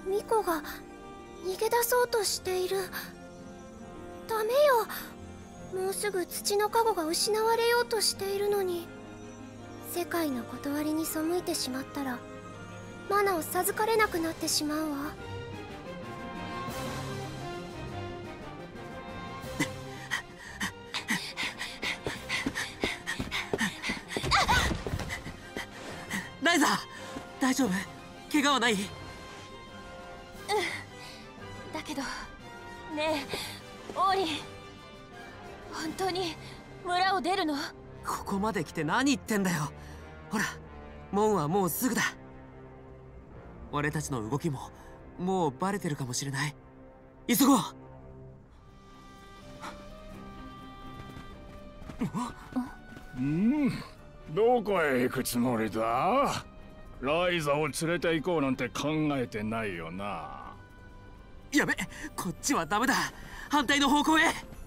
巫女が逃げ出そうとしている。ダメよ、もうすぐ土の加護が失われようとしているのに。世界の断りに背いてしまったらマナを授かれなくなってしまうわ。 ライザー、大丈夫？怪我はない？ だけどねえオーリン、本当に村を出るの？ ここまで来て何言ってんだよ。ほら、門はもうすぐだ。俺たちの動きももうバレてるかもしれない。急ごう。 どこへ行くつもりだ？ライザを連れて行こうなんて考えてないよな。 やべ、こっちはダメだ。反対の方向へ。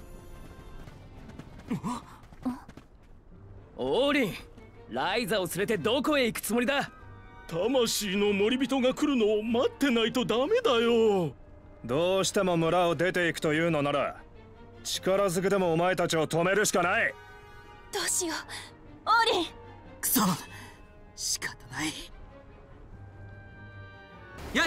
オーリン、ライザを連れてどこへ行くつもりだ？ 魂の森人が来るのを待ってないとダメだよ。 どうしても村を出ていくというのなら、力ずくでもお前たちを止めるしかない。 どうしよう、オーリン。 くそ、仕方ない。やった！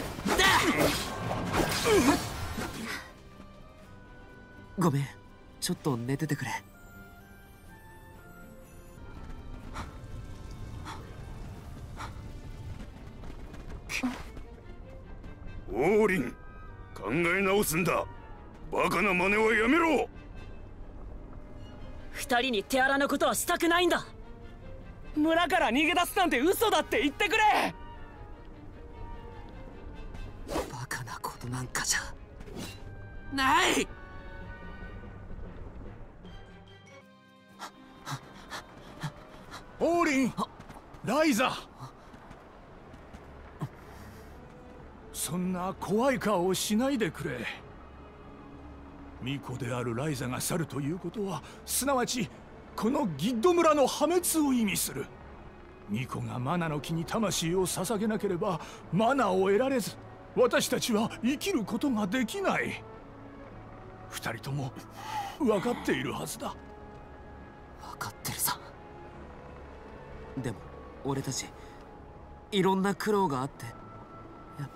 ごめん、ちょっと寝ててくれ。 オーリン、考え直すんだ。バカな真似はやめろ。 二人に手荒なことはしたくないんだ。村から逃げ出すなんて嘘だって言ってくれ。 バカなことなんかじゃない。 オーリン、ライザ、そんな怖い顔をしないでくれ。巫女であるライザが去るということは、すなわちこのギッド村の破滅を意味する。巫女がマナの木に魂を捧げなければマナを得られず、私たちは生きることができない。二人とも分かっているはずだ。 分かってるさ。でも俺たちいろんな苦労があって、やっ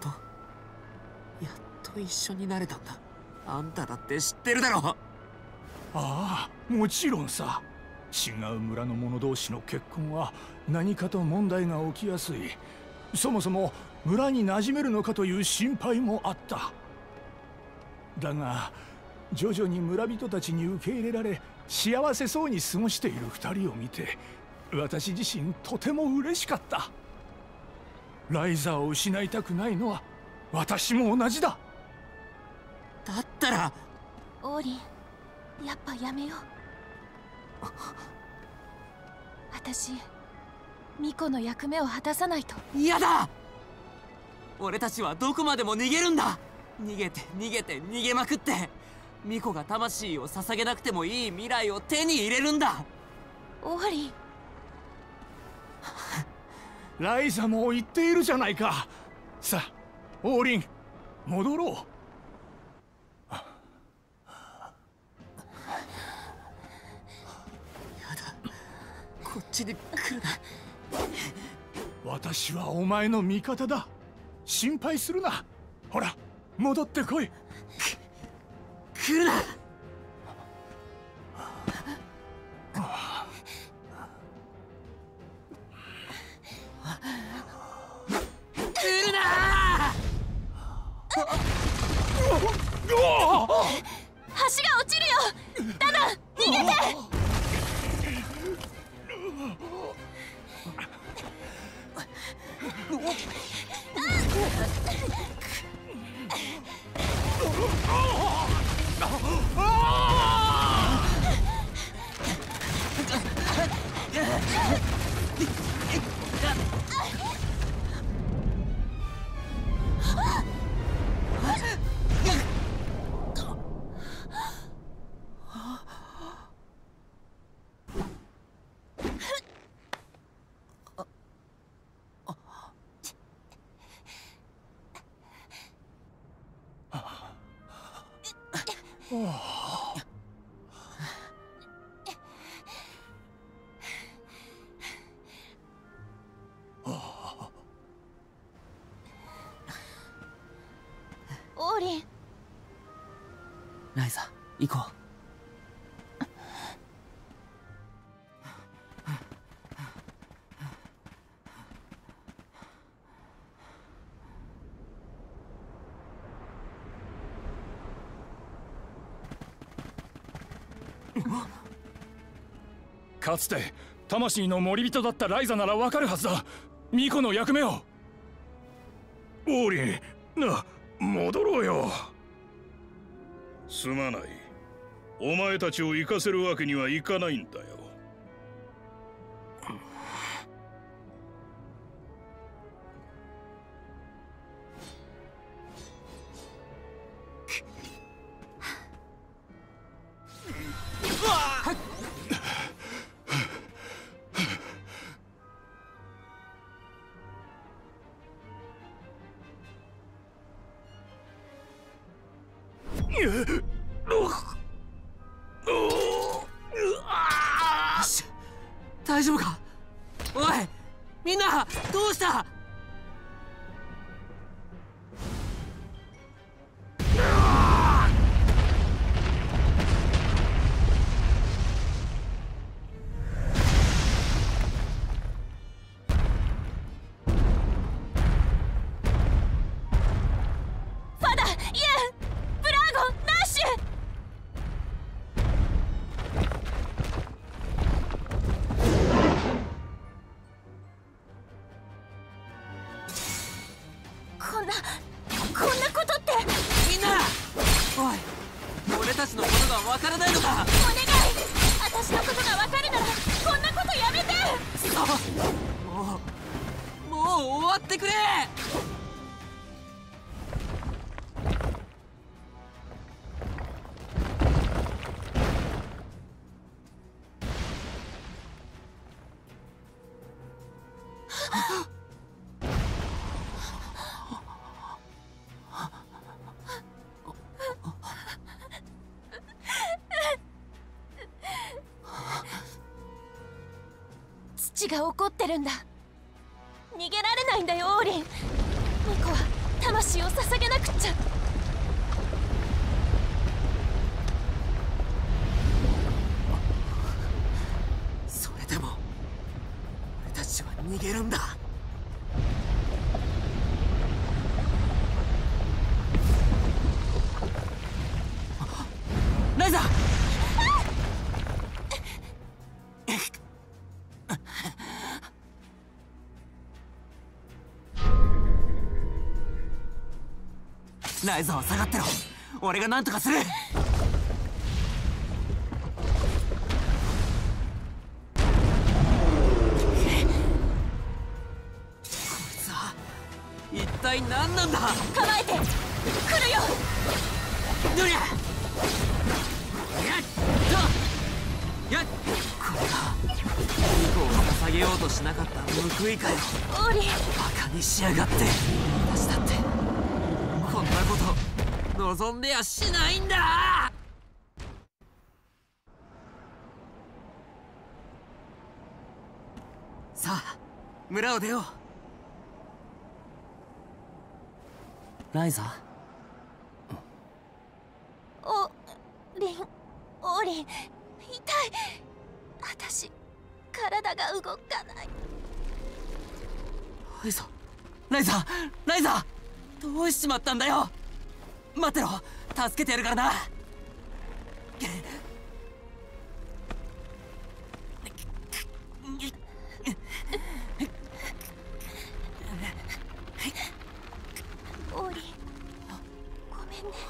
と一緒になれたんだ。あんただって知ってるだろ。 ああ、もちろんさ。違う村の者同士の結婚は何かと問題が起きやすい。そもそも村に馴染めるのかという心配もあった。だが徐々に村人たちに受け入れられ、幸せそうに過ごしている二人を見て、私自身とても嬉しかった。ライザーを失いたくないのは私も同じだ。 だったらオーリン、やっぱやめよう。私、巫女の役目を果たさないと。 嫌だ。俺たちはどこまでも逃げるんだ。逃げて逃げまくって、巫女が魂を捧げなくてもいい未来を手に入れるんだ。 オーリン、 ライザも言っているじゃないか。さあ、オーリン、戻ろう。 こっちに来るな。 私はお前の味方だ。心配するな。ほら、戻ってこい。 来るな。来るな。 橋が落ちるよ。ダナ、逃げて。 オーリン。 ライザ、行こう。 かつて魂の森人だったライザならわかるはずだ。ミコの役目を。オーリン、戻ろうよ。 すまない。お前たちを行かせるわけにはいかないんだよ。 大丈夫か？おい、みんなどうした？ こんなことって。 みんな、おい、俺たちのことがわからないのか？ お願い、私のことがわかるならこんなことやめて。 そう、もう終わってくれ。 父が怒ってるんだ。逃げられないんだよ、オーリン。ミコは魂を捧げなくっちゃ。 それでも俺たちは逃げるんだ。ライザー、ライザーは下がってろ。俺が何とかする。こいつは一体何なんだ。 構えて、来るよ。 どりゃ、やっこれがミコを捧げようとしなかった報いかよ。 オーリン、 バカにしやがって。私だってこんなこと望んでやしないんだ。さあ、村を出よう。ライザー、 オーリン、痛い。私、体が動かない。 ライザー、ライザー、ライザー、どうしちまったんだよ。待ってろ、助けてやるからな。 オーリン、ごめんね。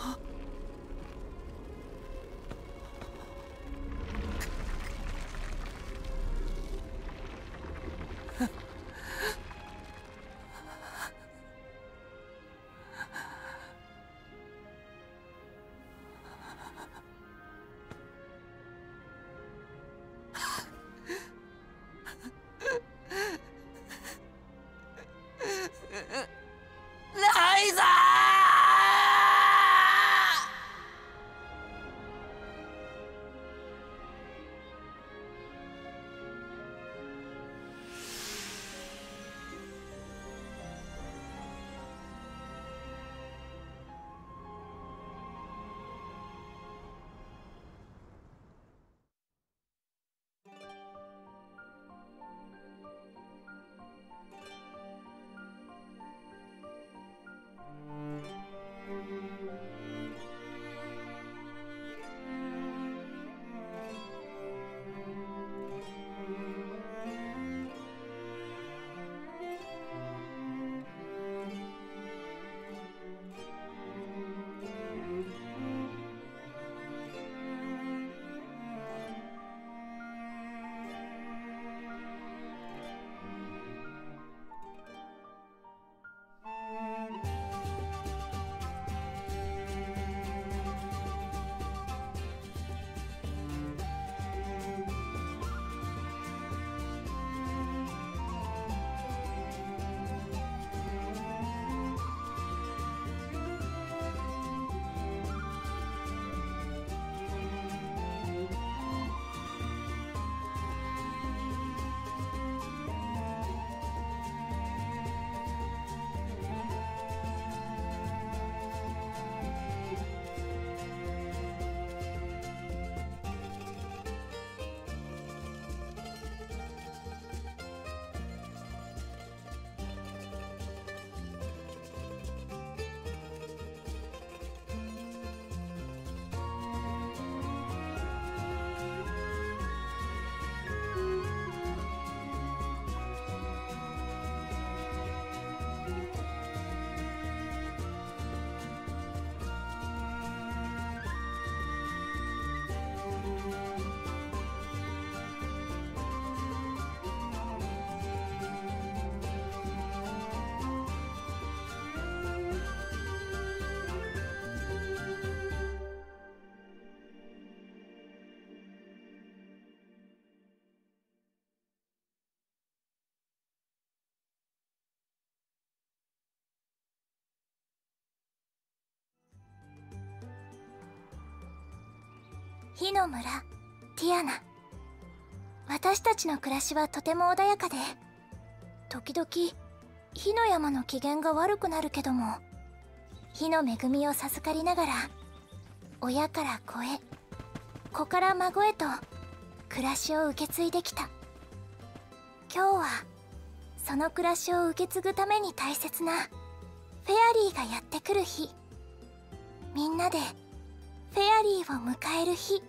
火の村ティアナ。私たちの暮らしはとても穏やかで、時々火の山の機嫌が悪くなるけども、火の恵みを授かりながら、親から子へ、子から孫へと暮らしを受け継いできた。今日はその暮らしを受け継ぐために大切なフェアリーがやってくる日。みんなでフェアリーを迎える日。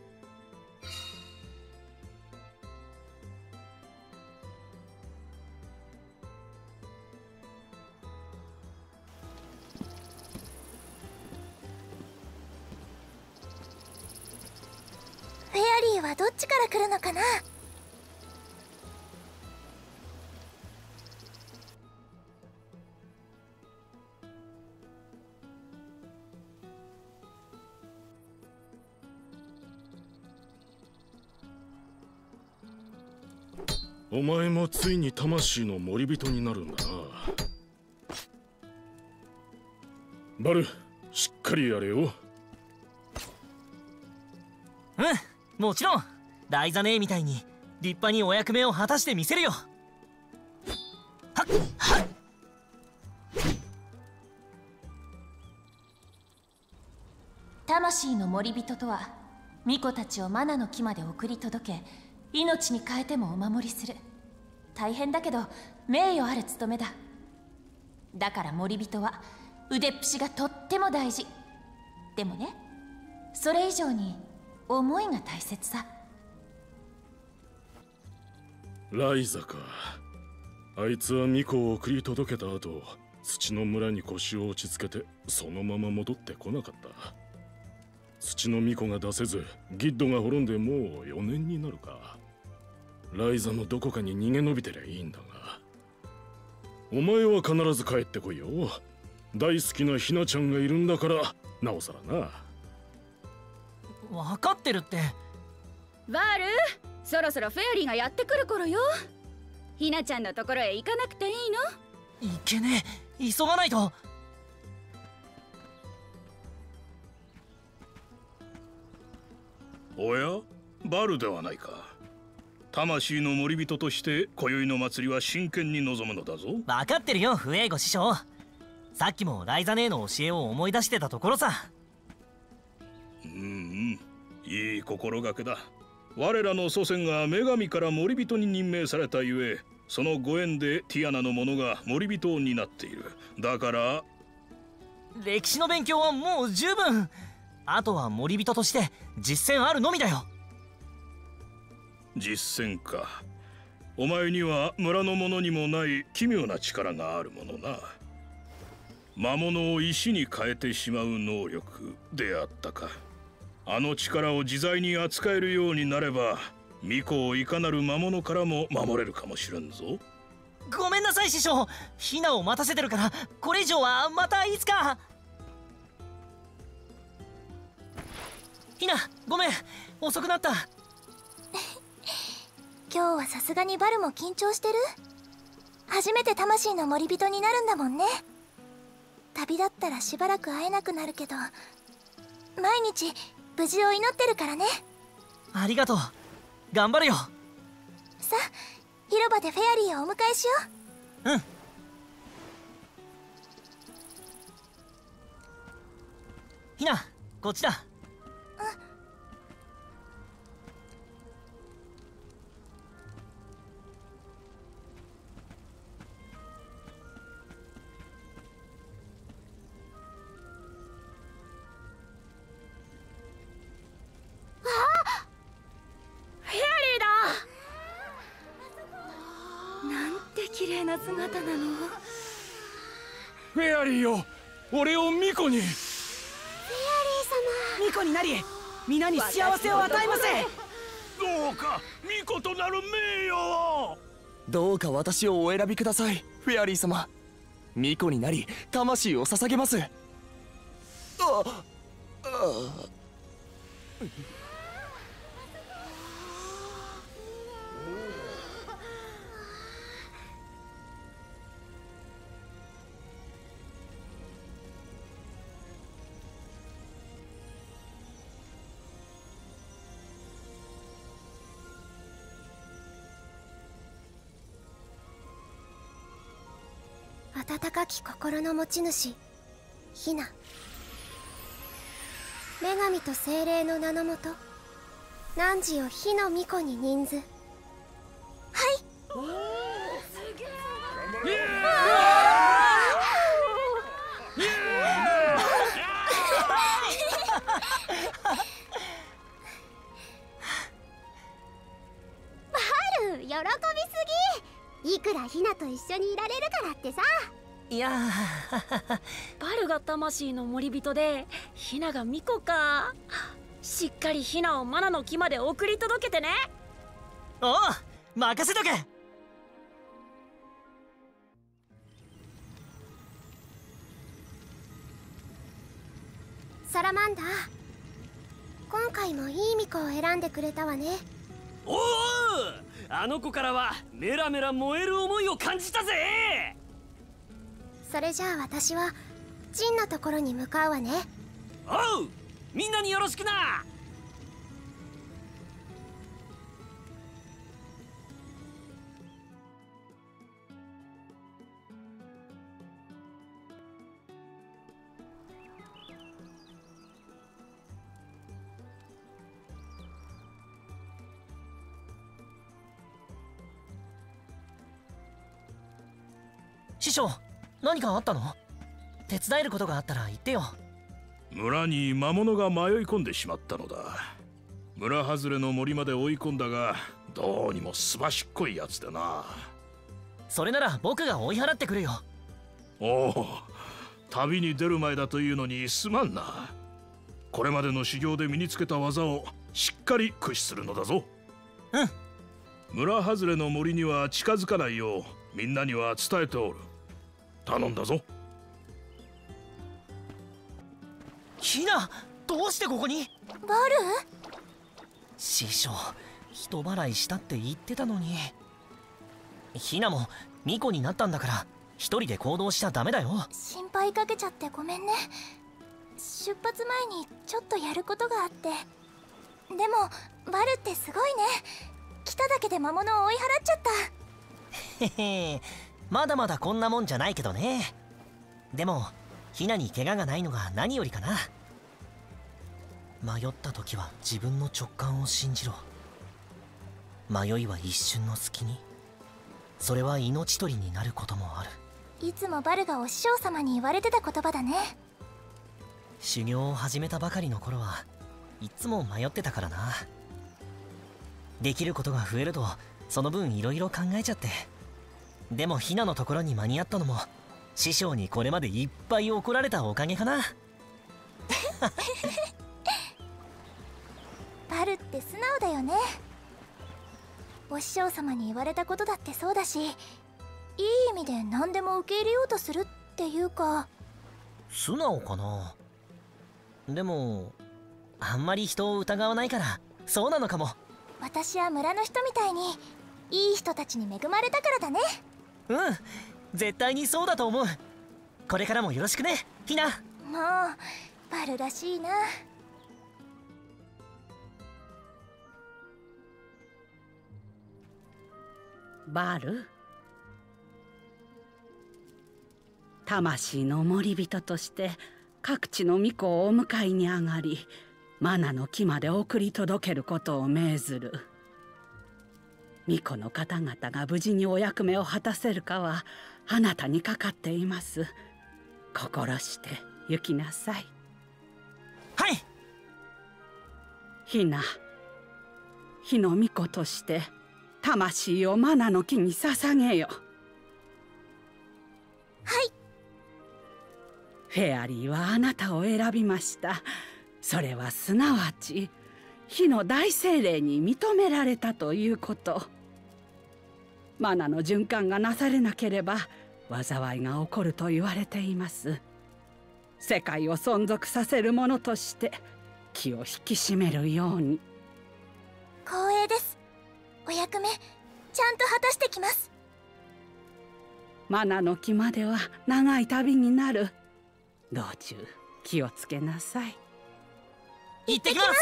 フェアリーはどっちから来るのかな。 お前もついに魂の森人になるんだな。バル、しっかりやれよ。 うん、もちろんライザ姉みたいに立派にお役目を果たしてみせるよ。はっはっ。 魂の森人とは、巫女たちをマナの木まで送り届け、命に変えてもお守りする。大変だけど名誉ある務めだ。だから森人は腕っぷしがとっても大事。でもね、それ以上に思いが大切さ。 ライザか。あいつは巫女を送り届けた後、土の村に腰を落ち着けてそのまま戻ってこなかった。土の巫女が出せずギッドが滅んでもう4年になるか。ライザのどこかに逃げ延びてりゃいいんだが、お前は必ず帰ってこいよ。大好きなひなちゃんがいるんだから、なおさらな。 分かってるって。 バール、そろそろフェアリーがやってくる頃よ。ひなちゃんのところへ行かなくていいの？ いけねえ、急がないと。 おや、バルではないか。魂の森人として今宵の祭りは真剣に臨むのだぞ。 分かってるよ、フエーゴ師匠。さっきもライザ姉の教えを思い出してたところさ。 いい心がけだ。我らの祖先が女神から森人に任命されたゆえ、そのご縁でティアナの者が森人を担っている。だから歴史の勉強はもう十分。あとは森人として実践あるのみだよ。 実践か。お前には村の者にもない奇妙な力があるものな。魔物を石に変えてしまう能力であったか。あの力を自在に扱えるようになれば、巫女をいかなる魔物からも守れるかもしれんぞ。 ごめんなさい師匠、ヒナを待たせてるから、これ以上はまたいつか。ヒナ、ごめん、遅くなった。 今日はさすがにバルも緊張してる？初めて魂の森人になるんだもんね。旅立ったらしばらく会えなくなるけど、毎日無事を祈ってるからね。 ありがとう、頑張るよ。 さあ、広場でフェアリーをお迎えしよう。 うん。ヒナ、こっちだ。 綺麗な姿なの。 フェアリーよ、俺を巫女に。フェアリー巫女になり皆に幸せを与えませ。 どうか巫女となる名誉を。 どうか私をお選びください、フェアリー様。巫女になり魂を捧げます。 温かき心の持ち主ヒナ。女神と精霊の名のもと汝を火の巫女に任ず。はい。バール、喜びすぎ。いくらヒナと一緒にいられるからってさ。 いやバルが魂の森人でヒナが巫女か。しっかりヒナをマナの木まで送り届けてね。 おう、任せとけ。 サラマンダー、今回もいい巫女を選んでくれたわね。 おお、あの子からはメラメラ燃える思いを感じたぜ。 それじゃあ私はジンのところに向かうわね。 おう、みんなによろしくな。 師匠、何かあったの？手伝えることがあったら言ってよ。 村に魔物が迷い込んでしまったのだ。村外れの森まで追い込んだが、どうにもすばしっこいやつでな。 それなら僕が追い払ってくるよ。 おお、旅に出る前だというのにすまんな。これまでの修行で身につけた技をしっかり駆使するのだぞ。 うん。 村外れの森には近づかないようみんなには伝えておる。頼んだぞ。 ヒナ、どうしてここに？ バル？ 師匠、人払いしたって言ってたのに。ヒナも巫女になったんだから一人で行動しちゃダメだよ。 心配かけちゃってごめんね。出発前にちょっとやることがあって。でもバルってすごいね。来ただけで魔物を追い払っちゃった。 へへ、まだまだこんなもんじゃないけどね。でもヒナに怪我がないのが何よりかな。迷った時は自分の直感を信じろ。迷いは一瞬の隙に、それは命取りになることもある。 いつもバルがお師匠様に言われてた言葉だね。 修行を始めたばかりの頃はいつも迷ってたからな。できることが増えるとその分いろいろ考えちゃって。でもヒナのところに間に合ったのも師匠にこれまでいっぱい怒られたおかげかな。 バルって素直だよね。お師匠様に言われたことだってそうだし、いい意味で何でも受け入れようとするっていうか。 素直かな。でもあんまり人を疑わないからそうなのかも。 私は村の人みたいにいい人たちに恵まれたからだね。 うん、絶対にそうだと思う。これからもよろしくね、ヒナ。 もうバルらしいな。 バル、魂の森人として各地の巫女をお迎えに上がり、マナの木まで送り届けることを命ずる。巫女の方々が無事にお役目を果たせるかはあなたにかかっています。心して行きなさい。 はい。 ヒナ、火の巫女として魂をマナの木に捧げよ。 はい。 フェアリーはあなたを選びました。それはすなわち火の大精霊に認められたということ。マナの循環がなされなければ災いが起こると言われています。世界を存続させるものとして気を引き締めるように。 光栄です。お役目ちゃんと果たしてきます。 マナの木までは長い旅になる。道中気をつけなさい。 行ってきます。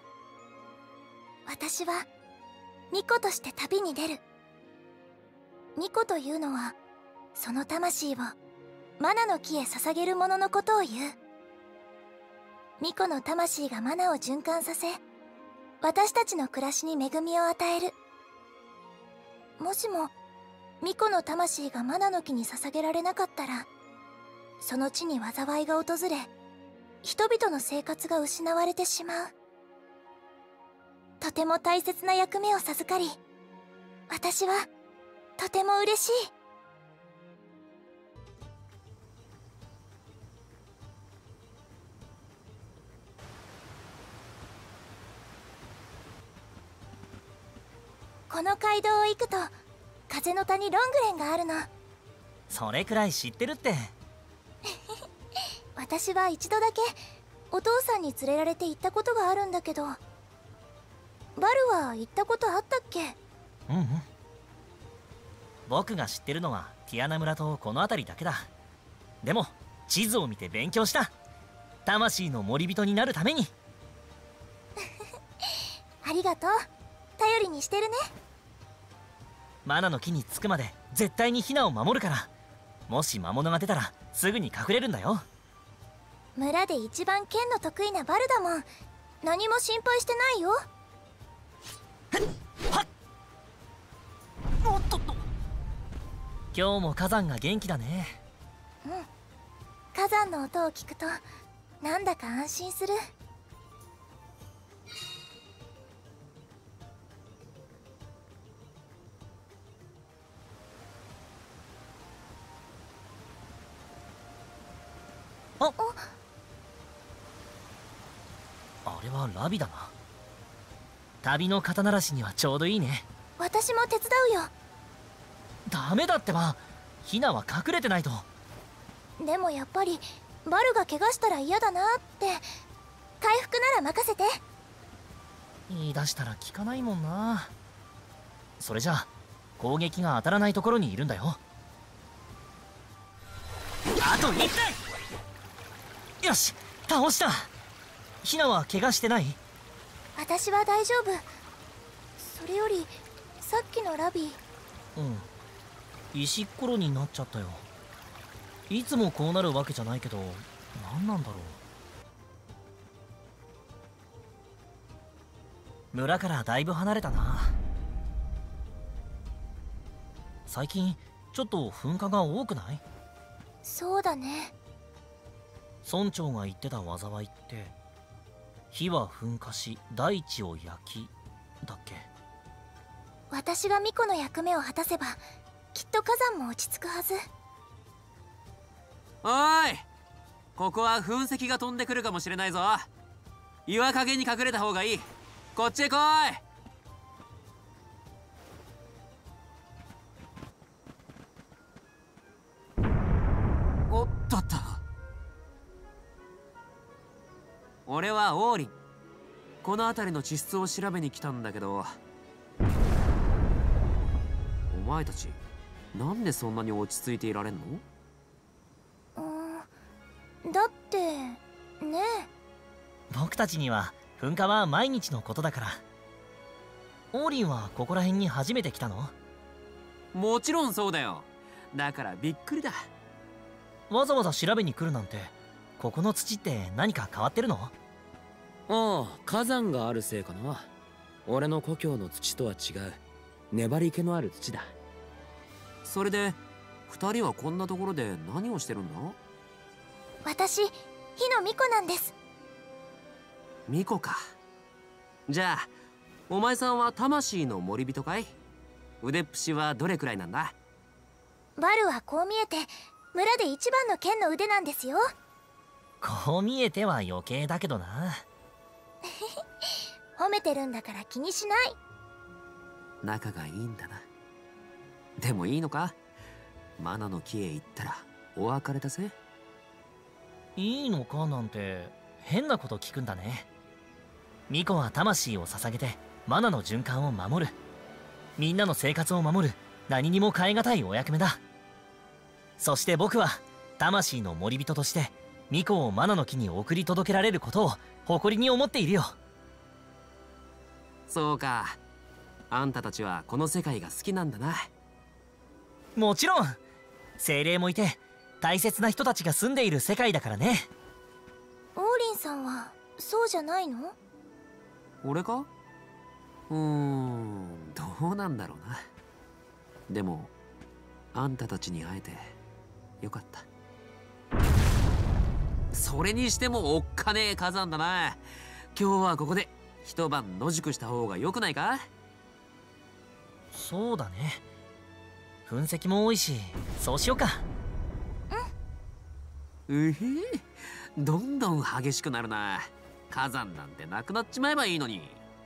私は巫女として旅に出る。 巫女というのはその魂をマナの木へ捧げる者のことを言う。巫女の魂がマナを循環させ、私たちの暮らしに恵みを与える。もしも巫女の魂がマナの木に捧げられなかったら、その地に災いが訪れ、人々の生活が失われてしまう。とても大切な役目を授かり、私はとても嬉しい。この街道を行くと風の谷ロングレンがあるの。 それくらい知ってるって。 私は一度だけお父さんに連れられて行ったことがあるんだけど、バルは行ったことあったっけ？ うんうん。僕が知ってるのはティアナ村とこの辺りだけだ。でも地図を見て勉強した。魂の森人になるために。 ありがとう。頼りにしてるね。 マナの木に着くまで絶対にヒナを守るから。もし魔物が出たらすぐに隠れるんだよ。 村で一番剣の得意なバルだもん。何も心配してないよ。 はっ。おっとっと。今日も火山が元気だね。 うん。火山の音を聞くとなんだか安心する。 あれはラビだな。旅の肩慣らしにはちょうどいいね。 私も手伝うよ。 ダメだってば。ヒナは隠れてないと。 でもやっぱりバルが怪我したら嫌だなって。回復なら任せて。 言い出したら聞かないもんな。それじゃあ攻撃が当たらないところにいるんだよ。あと1体。よし、倒した。ヒナは怪我してない？ 私は大丈夫。それよりさっきのラビ。 うん、石ころになっちゃったよ。いつもこうなるわけじゃないけど、何なんだろう。村からだいぶ離れたな。最近ちょっと噴火が多くない？ そうだね。 村長が言ってた災いって火は噴火し大地を焼きだっけ？ 私が巫女の役目を果たせばきっと火山も落ち着くはず。 おーい、ここは噴石が飛んでくるかもしれないぞ。岩陰に隠れた方がいい。こっちへ来い。おっとっと。俺はオーリン。この辺りの地質を調べに来たんだけど、お前たちなんでそんなに落ち着いていられんの？ だってねえ。 僕たちには噴火は毎日のことだから。オーリンはここら辺に初めて来たの？ もちろんそうだよ。だからびっくりだ。 わざわざ調べに来るなんて。ここの土って何か変わってるの？ ああ、火山があるせいかな。俺の故郷の土とは違う粘り気のある土だ。 それで2人はこんなところで何をしてるんだ？ 私、火の巫女なんです。 巫女か。じゃあお前さんは魂の森人かい？腕っぷしはどれくらいなんだ？ バルはこう見えて村で一番の剣の腕なんですよ。 こう見えては余計だけどな。 褒めてるんだから気にしない。 仲がいいんだな。でもいいのか？マナの木へ行ったらお別れだぜ。 いいのかなんて変なこと聞くんだね。巫女は魂を捧げてマナの循環を守る。みんなの生活を守る何にも代え難いお役目だ。そして僕は魂の森人として巫女をマナの木に送り届けられることを誇りに思っているよ。 そうか。あんたたちはこの世界が好きなんだな。 もちろん精霊もいて大切な人たちが住んでいる世界だからね。 オーリンさんはそうじゃないの？ 俺か？どうなんだろうな。でもあんたたちに会えてよかった。それにしてもおっかねえ火山だな。今日はここで一晩野宿した方が良くないか？ そうだね。噴石も多いし、そうしようか。 どんどん激しくなるな。火山なんてなくなっちまえばいいのに。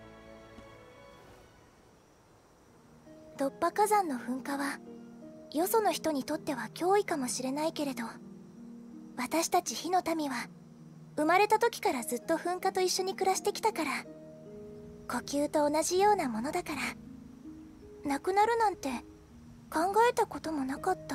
ドッパ火山の噴火はよその人にとっては脅威かもしれないけれど、私たち火の民は生まれた時からずっと噴火と一緒に暮らしてきたから、呼吸と同じようなものだから、なくなるなんて考えたこともなかった。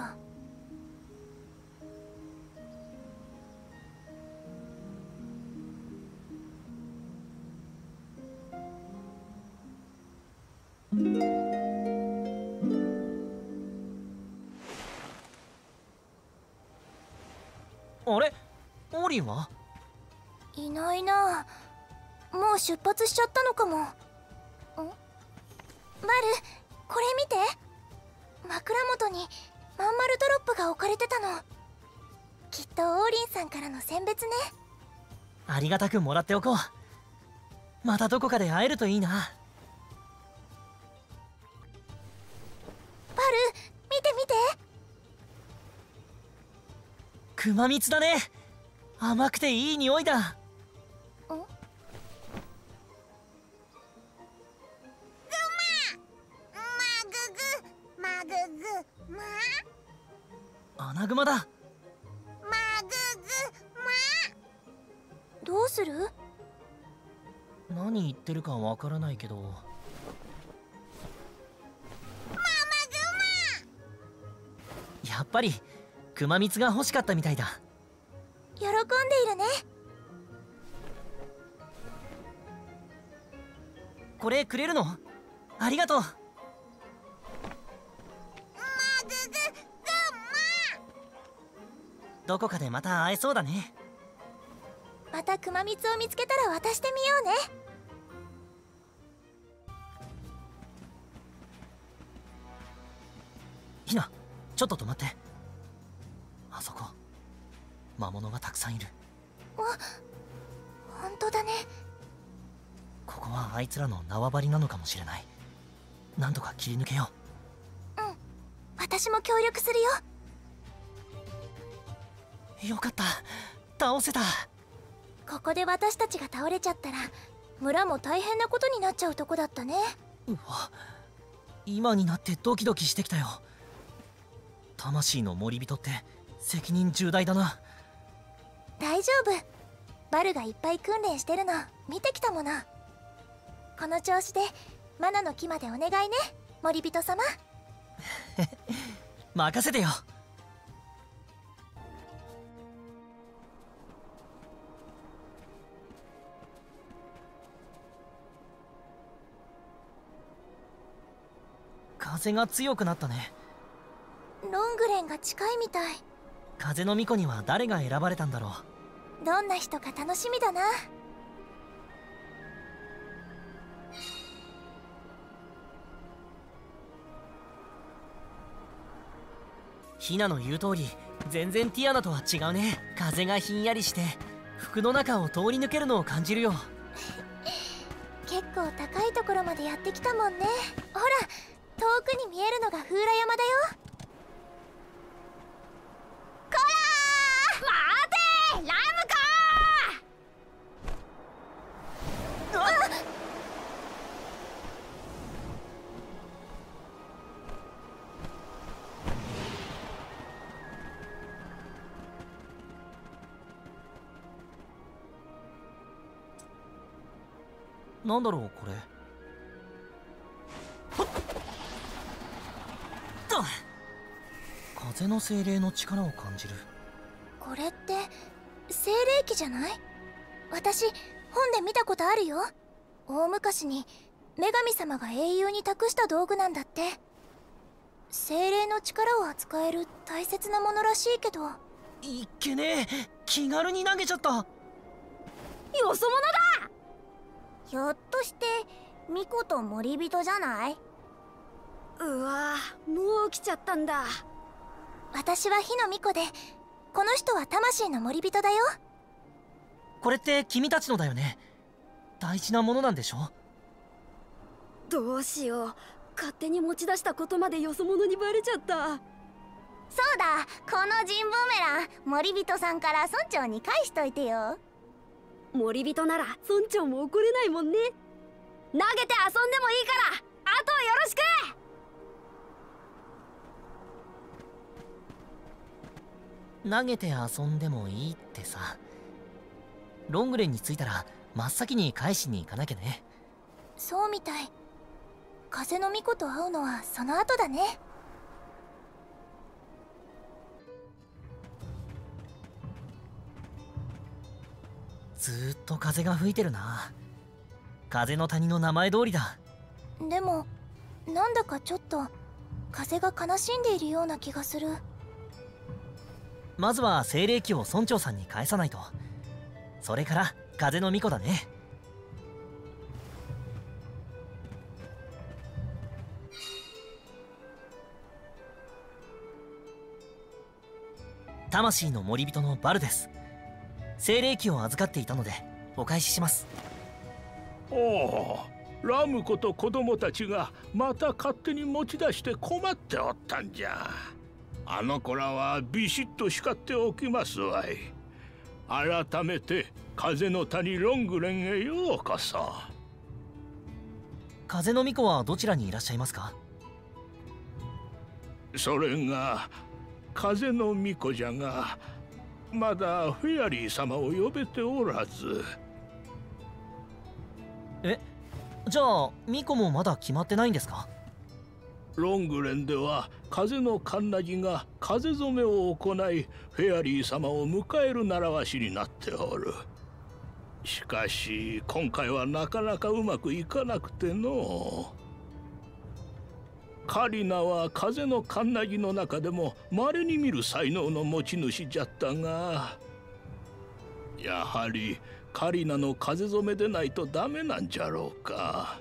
あれ、オーリンはいないな。もう出発しちゃったのかも。バル、これ見て。枕元にまん丸ドロップが置かれてたの。きっとオーリンさんからの選別ね。 ありがたくもらっておこう。またどこかで会えるといいな。 バル、見て見て。 熊蜜だね。甘くていい匂いだ。アナグマだ。 どうする？ 何言ってるかわからないけど。やっぱり熊蜜が欲しかったみたいだ。 喜んでいるね。 これくれるの？ありがとう。どこかでまた会えそうだね。 また熊蜜を見つけたら渡してみようね。 ひな、ちょっと止まって。あそこ魔物がたくさんいる。 本当だね。 ここはあいつらの縄張りなのかもしれない。なんとか切り抜けよう。私も協力するよ。 よかった、倒せた。 ここで私たちが倒れちゃったら村も大変なことになっちゃうとこだったね。 うわ、今になってドキドキしてきたよ。魂の森人って責任重大だな。 大丈夫。バルがいっぱい訓練してるの見てきたもの。この調子でマナの木までお願いね、森人様。 任せてよ。風が強くなったね。 ロングレンが近いみたい。 風の巫女には誰が選ばれたんだろう。どんな人か楽しみだな。 ヒナの言う通り、全然ティアナとは違うね。風がひんやりして服の中を通り抜けるのを感じるよ。 結構高いところまでやってきたもんね。ほら、遠くに見えるのが風来山だよ。こらー、待て、ラムかなんだろうこれ。風の精霊の力を感じる。 これって精霊気じゃない？私本で見たことあるよ。大昔に女神様が英雄に託した道具なんだって。 精霊の力を扱える大切なものらしいけど。 いっけねえ、気軽に投げちゃった。 よそ者だ。 ひょっとして巫女と森人じゃない？ うわ、もう来ちゃったんだ。 私は火の巫女で、この人は魂の森人だよ。 これって君たちのだよね。大事なものなんでしょ？ どうしよう、勝手に持ち出したことまでよそ者にバレちゃった。 そうだ、このジンブーメラン、森人さんから村長に返しといてよ。 森人なら村長も怒れないもんね。投げて遊んでもいいから、あとよろしく。 投げて遊んでもいいってさ。ロングレンに着いたら真っ先に返しに行かなきゃね。 そうみたい。風の巫女と会うのはその後だね。 ずーっと風が吹いてるな。風の谷の名前通りだ。 でもなんだかちょっと風が悲しんでいるような気がする。 まずは精霊気を村長さんに返さないと。それから風の巫女だね。魂の森人のバルです。精霊気を預かっていたのでお返しします。 おお、ラムコと子供たちがまた勝手に持ち出して困っておったんじゃ。あの子らはビシッと叱っておきますわい。改めて風の谷ロングレンへようこそ。 風の巫女はどちらにいらっしゃいますか？ それが風の巫女じゃが、まだフェアリー様を呼べておらず。 え、じゃあ巫女もまだ決まってないんですか？ ロングレンでは風のカンナギが風染めを行い、フェアリー様を迎える習わしになっておる。しかし今回はなかなかうまくいかなくての。カリナは風のカンナギの中でも稀に見る才能の持ち主じゃったが、やはりカリナの風染めでないとダメなんじゃろうか。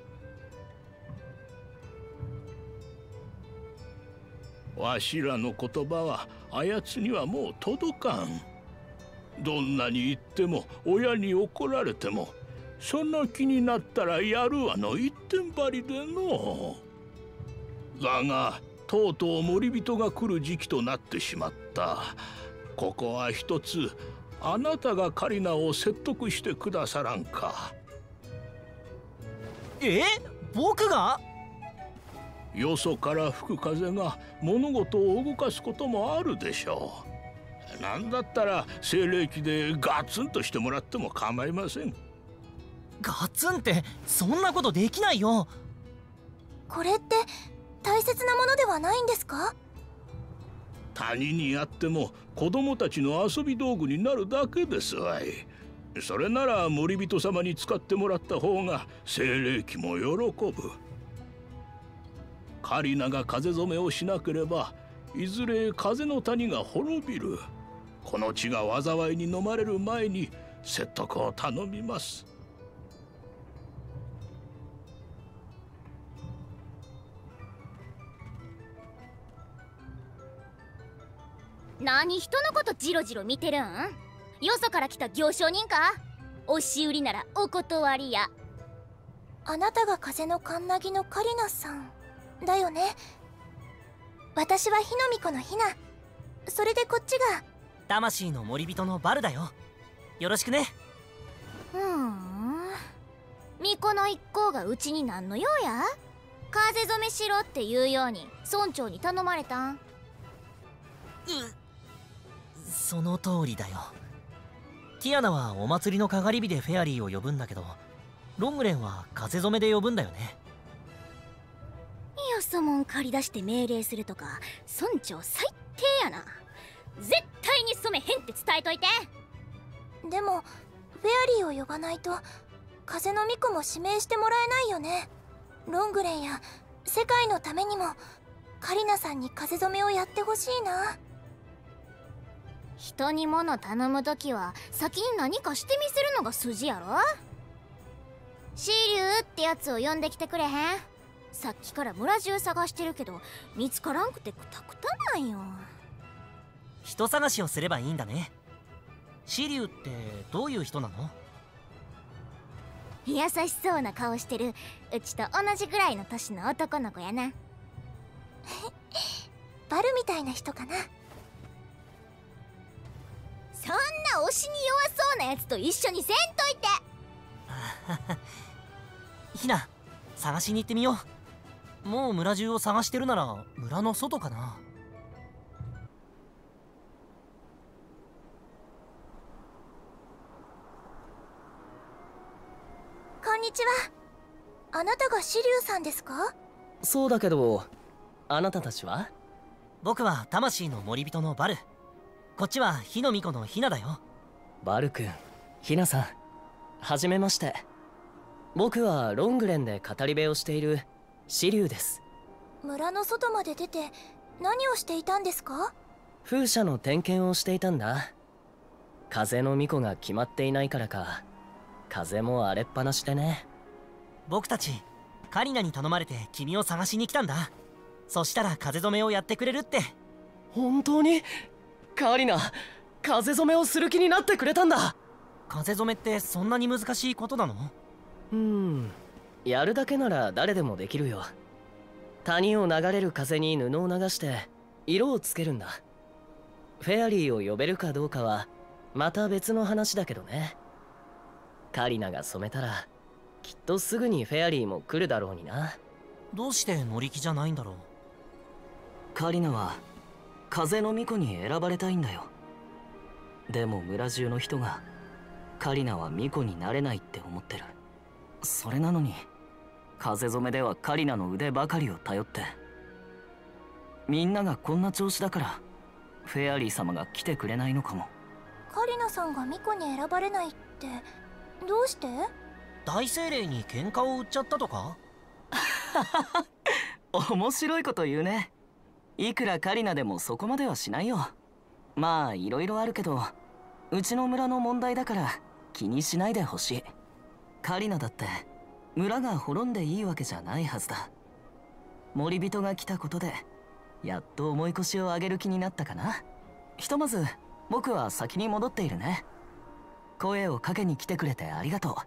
わしらの言葉はあやつにはもう届かん。どんなに言っても親に怒られても、その気になったらやるわの一点張りでの。だがとうとう森人が来る時期となってしまった。ここは一つあなたがカリナを説得してくださらんか。 僕が？ よそから吹く風が物事を動かすこともあるでしょう。なんだったら精霊気でガツンとしてもらっても構いません。 ガツンってそんなことできないよ。 これって大切なものではないんですか？ 谷にあっても子供たちの遊び道具になるだけですわい。それなら森人様に使ってもらった方が精霊気も喜ぶ。カリナが風染めをしなければいずれ風の谷が滅びる。この地が災いに飲まれる前に説得を頼みます。 何人のことジロジロ見てるん？よそから来た行商人か？押し売りならお断りや。 あなたが風のカンナギのカリナさんだよね。私は火の巫女のヒナ。それでこっちが魂の森人のバルだよ。よろしくね。 巫女の一行がうちになんの用や？風染めしろって言うように村長に頼まれたん？ その通りだよ。ティアナはお祭りのかがり火でフェアリーを呼ぶんだけど、ロングレンは風染めで呼ぶんだよね。 よそもん借り出して命令するとか村長最低やな。絶対に染めへんって伝えといて。 でもフェアリーを呼ばないと風の巫女も指名してもらえないよね。ロングレンや世界のためにも。 カリナさんに風染めをやってほしいな。 人に物頼むときは先に何かしてみせるのが筋やろ。シリュウってやつを呼んできてくれへん？さっきから村中探してるけど見つからんくてクタクタなんよ。 人探しをすればいいんだね。シリュウってどういう人なの？ 優しそうな顔してる、うちと同じぐらいの年の男の子やな。 バルみたいな人かな。 そんな推しに弱そうなやつと一緒にせんといて。 ひな、探しに行ってみよう。もう村中を探してるなら村の外かな。 こんにちは。あなたがシリュウさんですか？ そうだけど、あなたたちは？ 僕は魂の森人のバル。こっちは火の巫女のヒナだよ。 バル君、ヒナさん、はじめまして。僕はロングレンで語り部をしているシリュウです。 村の外まで出て何をしていたんですか？ 風車の点検をしていたんだ。風の巫女が決まっていないからか、風も荒れっぱなしでね。 僕たちカリナに頼まれて君を探しに来たんだ。そしたら風染めをやってくれるって。 本当に？カリナ、風染めをする気になってくれたんだ。 風染めってそんなに難しいことなの？ やるだけなら誰でもできるよ。谷を流れる風に布を流して色をつけるんだ。フェアリーを呼べるかどうかはまた別の話だけどね。カリナが染めたらきっとすぐにフェアリーも来るだろうにな。 どうして乗り気じゃないんだろう。 カリナは風の巫女に選ばれたいんだよ。でも村中の人がカリナは巫女になれないって思ってる。それなのに風染めではカリナの腕ばかりを頼って、みんながこんな調子だからフェアリー様が来てくれないのかも。 カリナさんが巫女に選ばれないってどうして？ 大精霊に喧嘩を売っちゃったとか？ 面白いこと言うね。いくらカリナでもそこまではしないよ。まあいろいろあるけど、うちの村の問題だから気にしないでほしい。カリナだって村が滅んでいいわけじゃないはずだ。森人が来たことでやっと重い腰を上げる気になったかな。ひとまず僕は先に戻っているね。声をかけに来てくれてありがとう。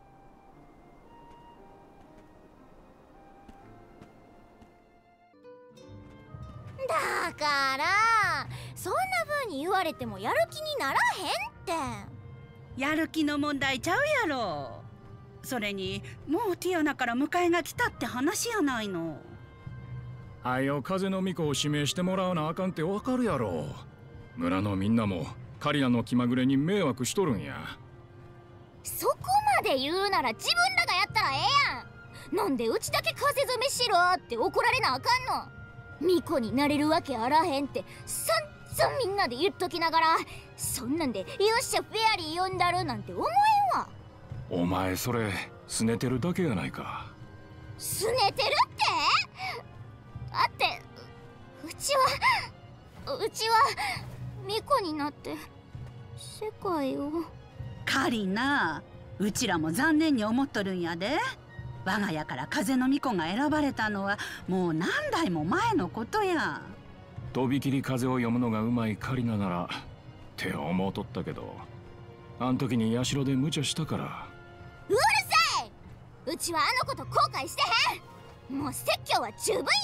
だからそんな風に言われてもやる気にならへんって。 やる気の問題ちゃうやろ。それにもうティアナから迎えが来たって話やないの。 はよ風の巫女を指名してもらわなあかんってわかるやろ。村のみんなもカリナの気まぐれに迷惑しとるんや。 そこまで言うなら自分らがやったらええやん。なんでうちだけ風染めしろって怒られなあかんの？巫女になれるわけあらへんって散々みんなで言っときながら、そんなんでよっしゃフェアリー呼んだるなんて思えんわ。 お前それ拗ねてるだけやないか。 拗ねてるって？だってうちは巫女になって世界を。 カリナ、うちらも残念に思っとるんやで。我が家から風の巫女が選ばれたのはもう何代も前のことや。 とびきり風を読むのがうまいカリナならって思うとったけど、あん時に社で無茶したから。 うるさい！うちはあのこと後悔してへん。もう説教は十分や。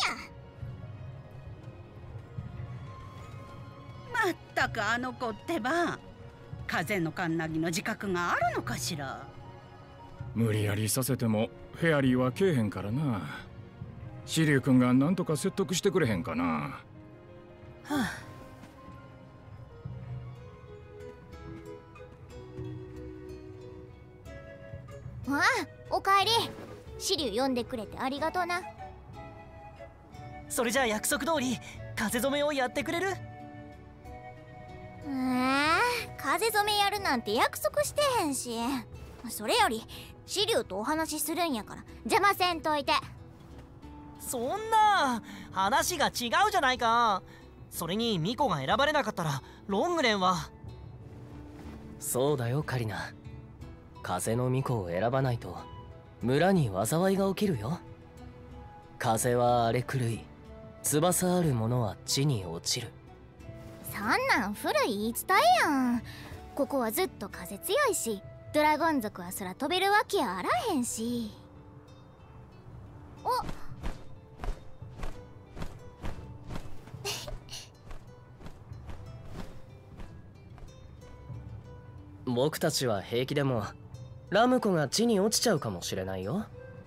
まったくあの子ってば、風のカンナギの自覚があるのかしら。 無理やりさせてもフェアリーはけえへんからな。シリュウ君が何とか説得してくれへんかな。 はあ。ああ、おかえり。シリュウ呼んでくれてありがとうな。 それじゃあ約束通り風染めをやってくれる？ 風染めやるなんて約束してへんし。それよりシリュウとお話しするんやから邪魔せんといて。 そんな話が違うじゃないか。それにミコが選ばれなかったらロングレンは。 そうだよカリナ。風の巫女を選ばないと村に災いが起きるよ。風は荒れ狂い、翼あるものは地に落ちる。 そんなん古い言い伝えやん。ここはずっと風強いし、ドラゴン族は空飛べるわけやあらへんし。お僕たちは平気でもラムコが地に落ちちゃうかもしれないよ。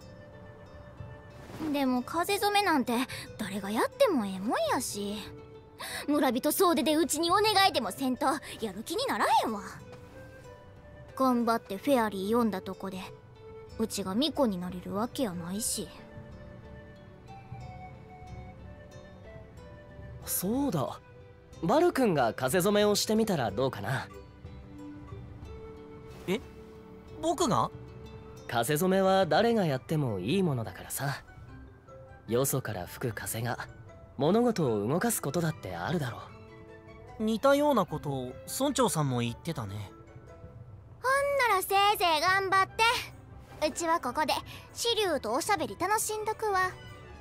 でも風染めなんて誰がやってもええもんやし、村人総出でうちにお願いでもせんとやる気にならへんわ。頑張ってフェアリー読んだとこでうちが巫女になれるわけやないし。 そうだ、バル君が風染めをしてみたらどうかな。 え、僕が？ 風染めは誰がやってもいいものだからさ。よそから吹く風が物事を動かすことだってあるだろう。似たようなことを村長さんも言ってたね。 ほんならせいぜい頑張って。うちはここでシリュウとおしゃべり楽しんどくわ。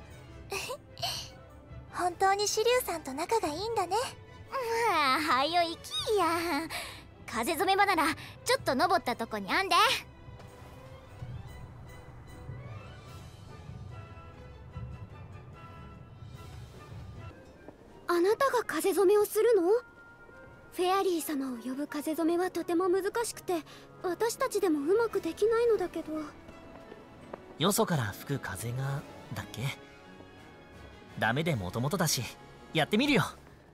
本当にシリュウさんと仲がいいんだね。まあはよ行きや。風染め場ならちょっと登ったとこにあんで。 あなたが風染めをするの？フェアリー様を呼ぶ風染めはとても難しくて、私たちでもうまくできないのだけど。 よそから吹く風がだっけ？ダメでもともとだし、やってみるよ。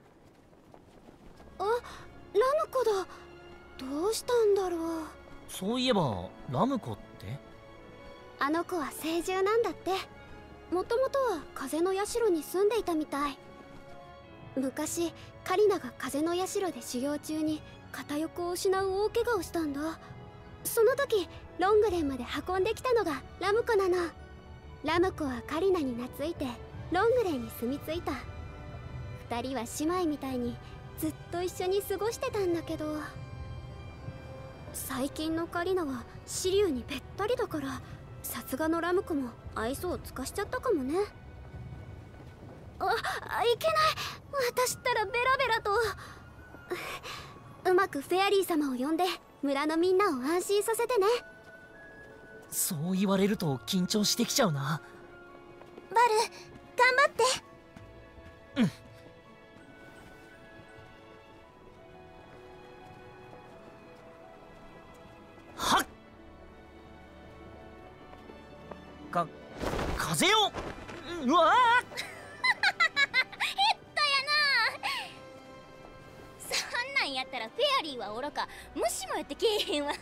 あ、ラムコだ。どうしたんだろう。 そういえばラムコって？ あの子は聖獣なんだって。もともとは風の社に住んでいたみたい。昔カリナが風の社で修行中に片翼を失う大怪我をしたんだ。その時ロングレンまで運んできたのがラムコなの。ラムコはカリナに懐いてロングレンに住み着いた。二人は姉妹みたいにずっと一緒に過ごしてたんだけど、最近のカリナはシリュウにべったりだから、さすがのラムコも愛想を尽かしちゃったかもね。いけない。私ったらベラベラと。うまくフェアリー様を呼んで村のみんなを安心させてね。 そう言われると緊張してきちゃうな。 バル、頑張って。 うん。はっ。風よ。うわー。 やったらフェアリーはおろか虫もやってけえへんわ。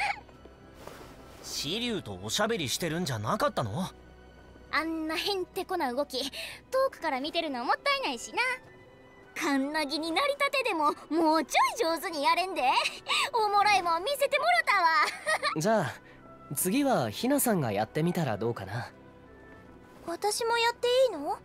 シリュウとおしゃべりしてるんじゃなかったの？ あんなへんてこな動き遠くから見てるのもったいないしな。カンナギになりたてでももうちょい上手にやれんで。おもろいもん見せてもろたわ。 じゃあ次はひなさんがやってみたらどうかな。 私もやっていいの？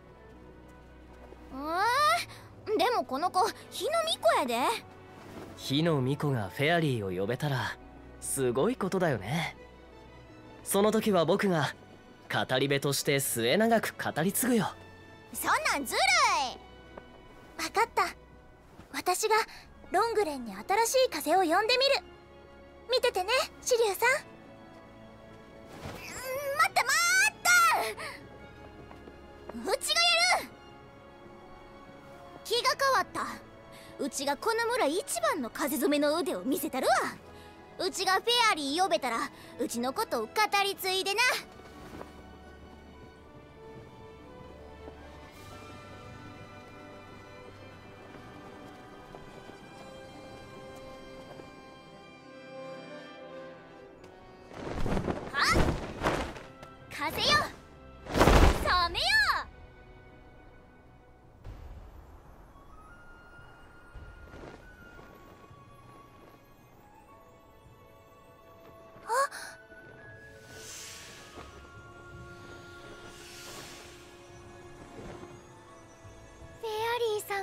でもこの子火の巫女やで。 火の巫女がフェアリーを呼べたらすごいことだよね。その時は僕が語り部として末永く語り継ぐよ。 そんなんずるい。分かった。私がロングレンに新しい風を呼んでみる。見ててねシリュウさん。待ったうちがやる。気が変わった。うちがこの村一番の風染めの腕を見せたるわ。うちがフェアリー呼べたらうちのことを語り継いでな。風よ染めよ。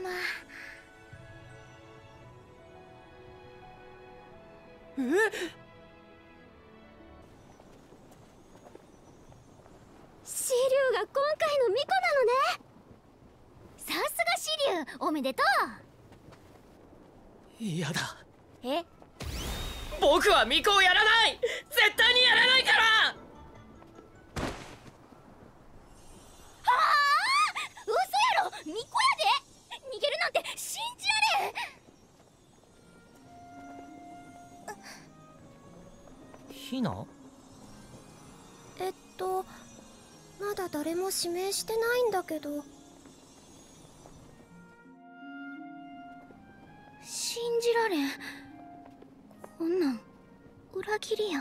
シリュウが今回の巫女なのね。さすがシリュウ、おめでとう。 嫌だ。 え？ 僕は巫女をやらない。絶対にやらないから。 嘘やろ、巫女やで。逃げるなんて信じられん。 ヒナ？ まだ誰も指名してないんだけど。 信じられん。こんなん裏切りやん。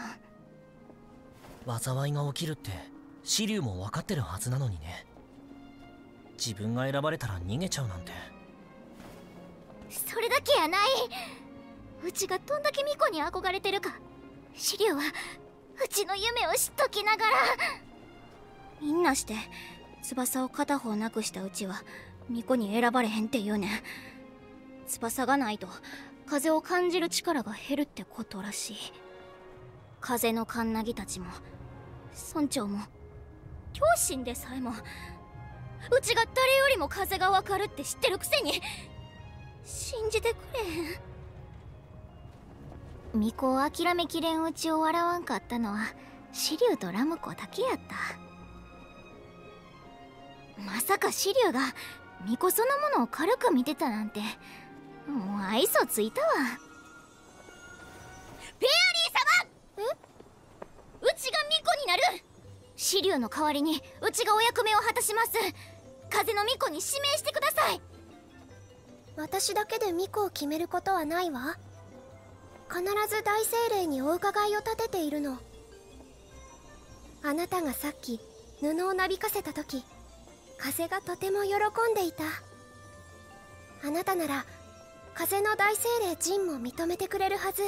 災いが起きるってシリュウも分かってるはずなのにね。自分が選ばれたら逃げちゃうなんて。 それだけやない。うちがどんだけ巫女に憧れてるか、シリュウはうちの夢を知っときながら。みんなして翼を片方なくしたうちは巫女に選ばれへんって言うねん。翼がないと風を感じる力が減るってことらしい。風のカンナギたちも村長も両親でさえも、うちが誰よりも風がわかるって知ってるくせに信じてくれへん。巫女を諦めきれんうちを笑わんかったのはシリュウとラムコだけやった。まさかシリュウが巫女そのものを軽く見てたなんて、もう愛想ついたわ。フェアリー様！うちが巫女になる。シリュウの代わりにうちがお役目を果たします。風の巫女に指名してください。 私だけで巫女を決めることはないわ。必ず大精霊にお伺いを立てているの。あなたがさっき布をなびかせた時、風がとても喜んでいた。あなたなら風の大精霊ジンも認めてくれるはず。 フェ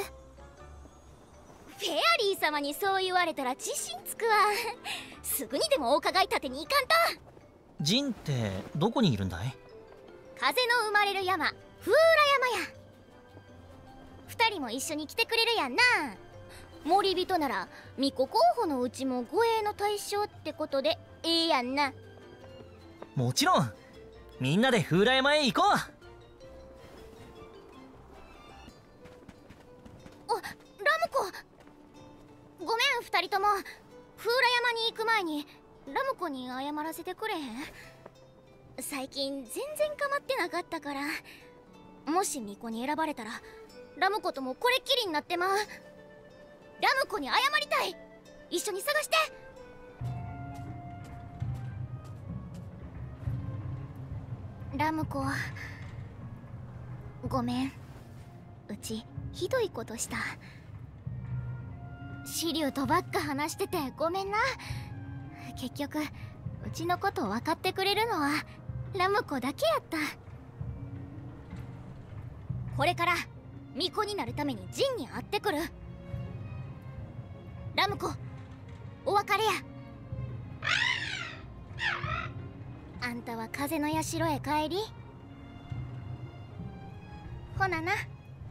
アリー様にそう言われたら自信つくわ。すぐにでもお伺い立てに行かんと。 ジンってどこにいるんだい？ 風の生まれる山、フーラ山や。二人も一緒に来てくれるやんな。森人なら巫女候補のうちも護衛の対象ってことでええやんな。 もちろん。みんなで風来山へ行こう。 ラムコ、ごめん二人とも。風来山に行く前にラムコに謝らせてくれへん？最近全然構ってなかったから。もし巫女に選ばれたらラムコともこれっきりになってまう。ラムコに謝りたい。一緒に探して。ラムコ、ごめん。うちひどいことした。シリュウとばっか話しててごめんな。結局うちのこと分かってくれるのはラムコだけやった。これから巫女になるためにジンに会ってくる。ラムコ、お別れや。あんたは風の社へ帰り。ほなな。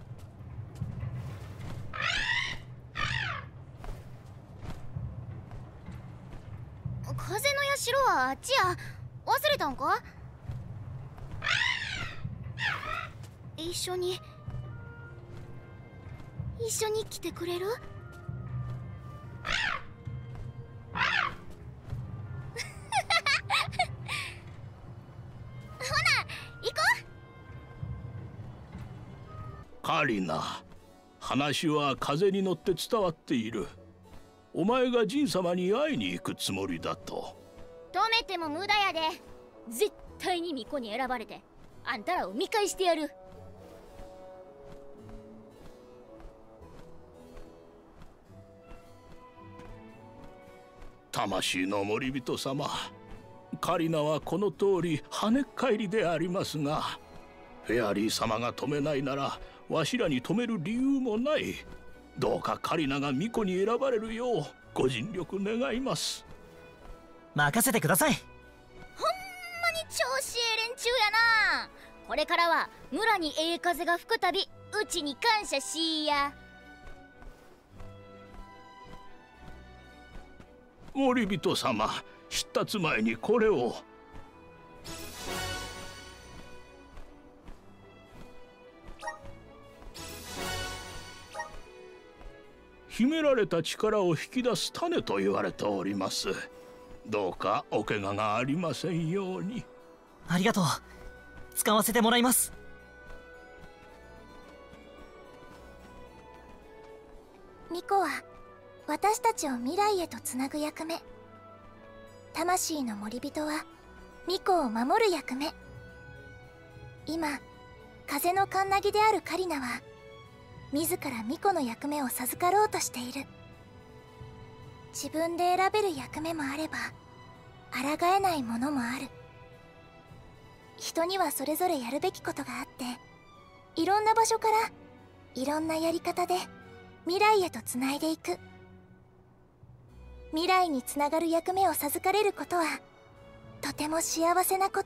風の社はあっちや。忘れたんか？一緒に来てくれる？ほな、行こう。カリナ、話は風に乗って伝わっている。お前がジン様に会いに行くつもりだと。 止めても無駄やで。絶対に巫女に選ばれてあんたらを見返してやる。 魂の森人様、カリナはこの通り跳ねっ返りでありますが、フェアリー様が止めないならわしらに止める理由もない。どうかカリナが巫女に選ばれるようご尽力願います。 任せてください。 ほんまに調子ええ連中やな。 これからは村にええ風が吹くたびうちに感謝しいや。 森人様、出立前にこれを。秘められた力を引き出す種と言われております。どうかお怪我がありませんように。 ありがとう。使わせてもらいます。 巫女は私たちを未来へとつなぐ役目。魂の森人は巫女を守る役目。今風のカンナギであるカリナは自ら巫女の役目を授かろうとしている。自分で選べる役目もあれば抗えないものもある。人にはそれぞれやるべきことがあって、いろんな場所からいろんなやり方で未来へとつないでいく。未来につながる役目を授かれることはとても幸せなこと。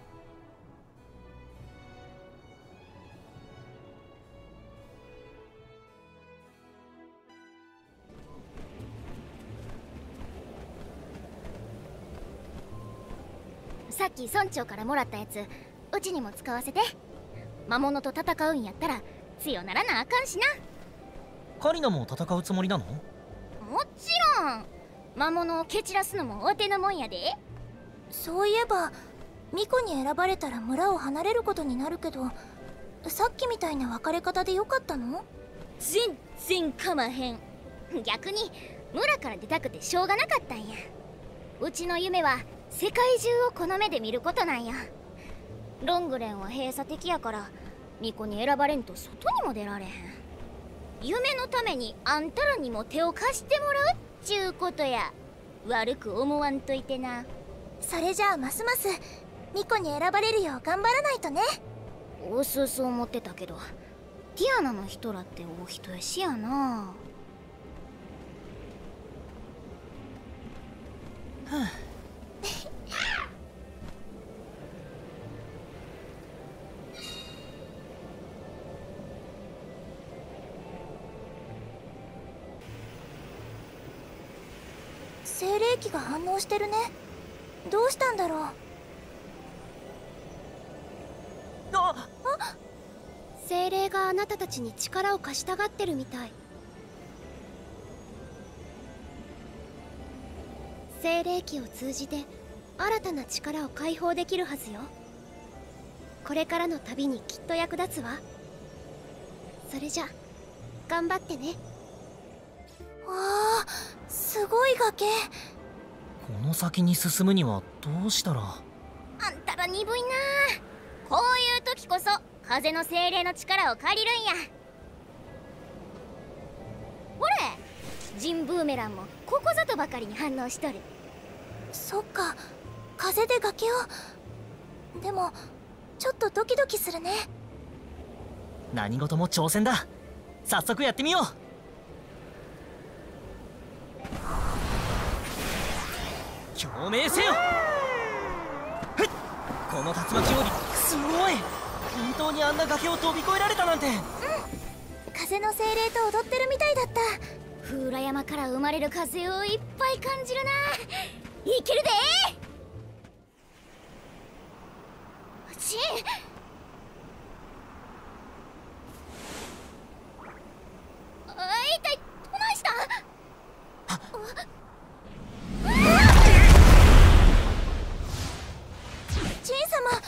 さっき村長からもらったやつうちにも使わせて。魔物と戦うんやったら強ならなあかんしな。 カリナも戦うつもりなの？ もちろん。魔物を蹴散らすのもお手のもんやで。 そういえば巫女に選ばれたら村を離れることになるけど、さっきみたいな別れ方でよかったの？ 全然かまへん。逆に村から出たくてしょうがなかったんや。うちの夢は世界中をこの目で見ることなんや。ロングレンは閉鎖的やから巫女に選ばれんと外にも出られへん。夢のためにあんたらにも手を貸してもらうっちゅうことや。悪く思わんといてな。 それじゃあますます巫女に選ばれるよう頑張らないとね。 おすす思ってたけどティアナの人らってお人よしやな。 精霊気が反応してるね。どうしたんだろう。精霊があなたたちに力を貸したがってるみたい。精霊気を通じて新たな力を解放できるはずよ。これからの旅にきっと役立つわ。それじゃ頑張ってね。わあ、すごい崖。 この先に進むにはどうしたら。 あんたら鈍いな。こういう時こそ風の精霊の力を借りるんや。ほれ、ジンブーメランもここぞとばかりに反応しとる。 そっか、風で崖を。でもちょっとドキドキするね。 何事も挑戦だ。早速やってみよう。共鳴せよ。この竜巻よりすごい。本当にあんな崖を飛び越えられたなんて。 風の精霊と踊ってるみたいだった。 風裏山から生まれる風をいっぱい感じるな。いけるでー。ち一体どないしたん？ ジン様。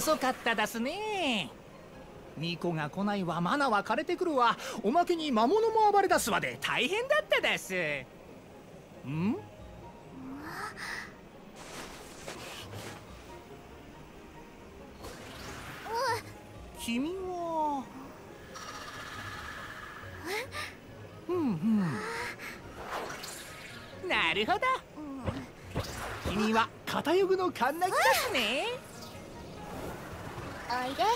遅かったですね。巫女が来ないわ、マナは枯れてくるわ、おまけに魔物も暴れ出すわで大変だったです。ん？君はなるほど、君は片翼のカンナギですね。 おいで。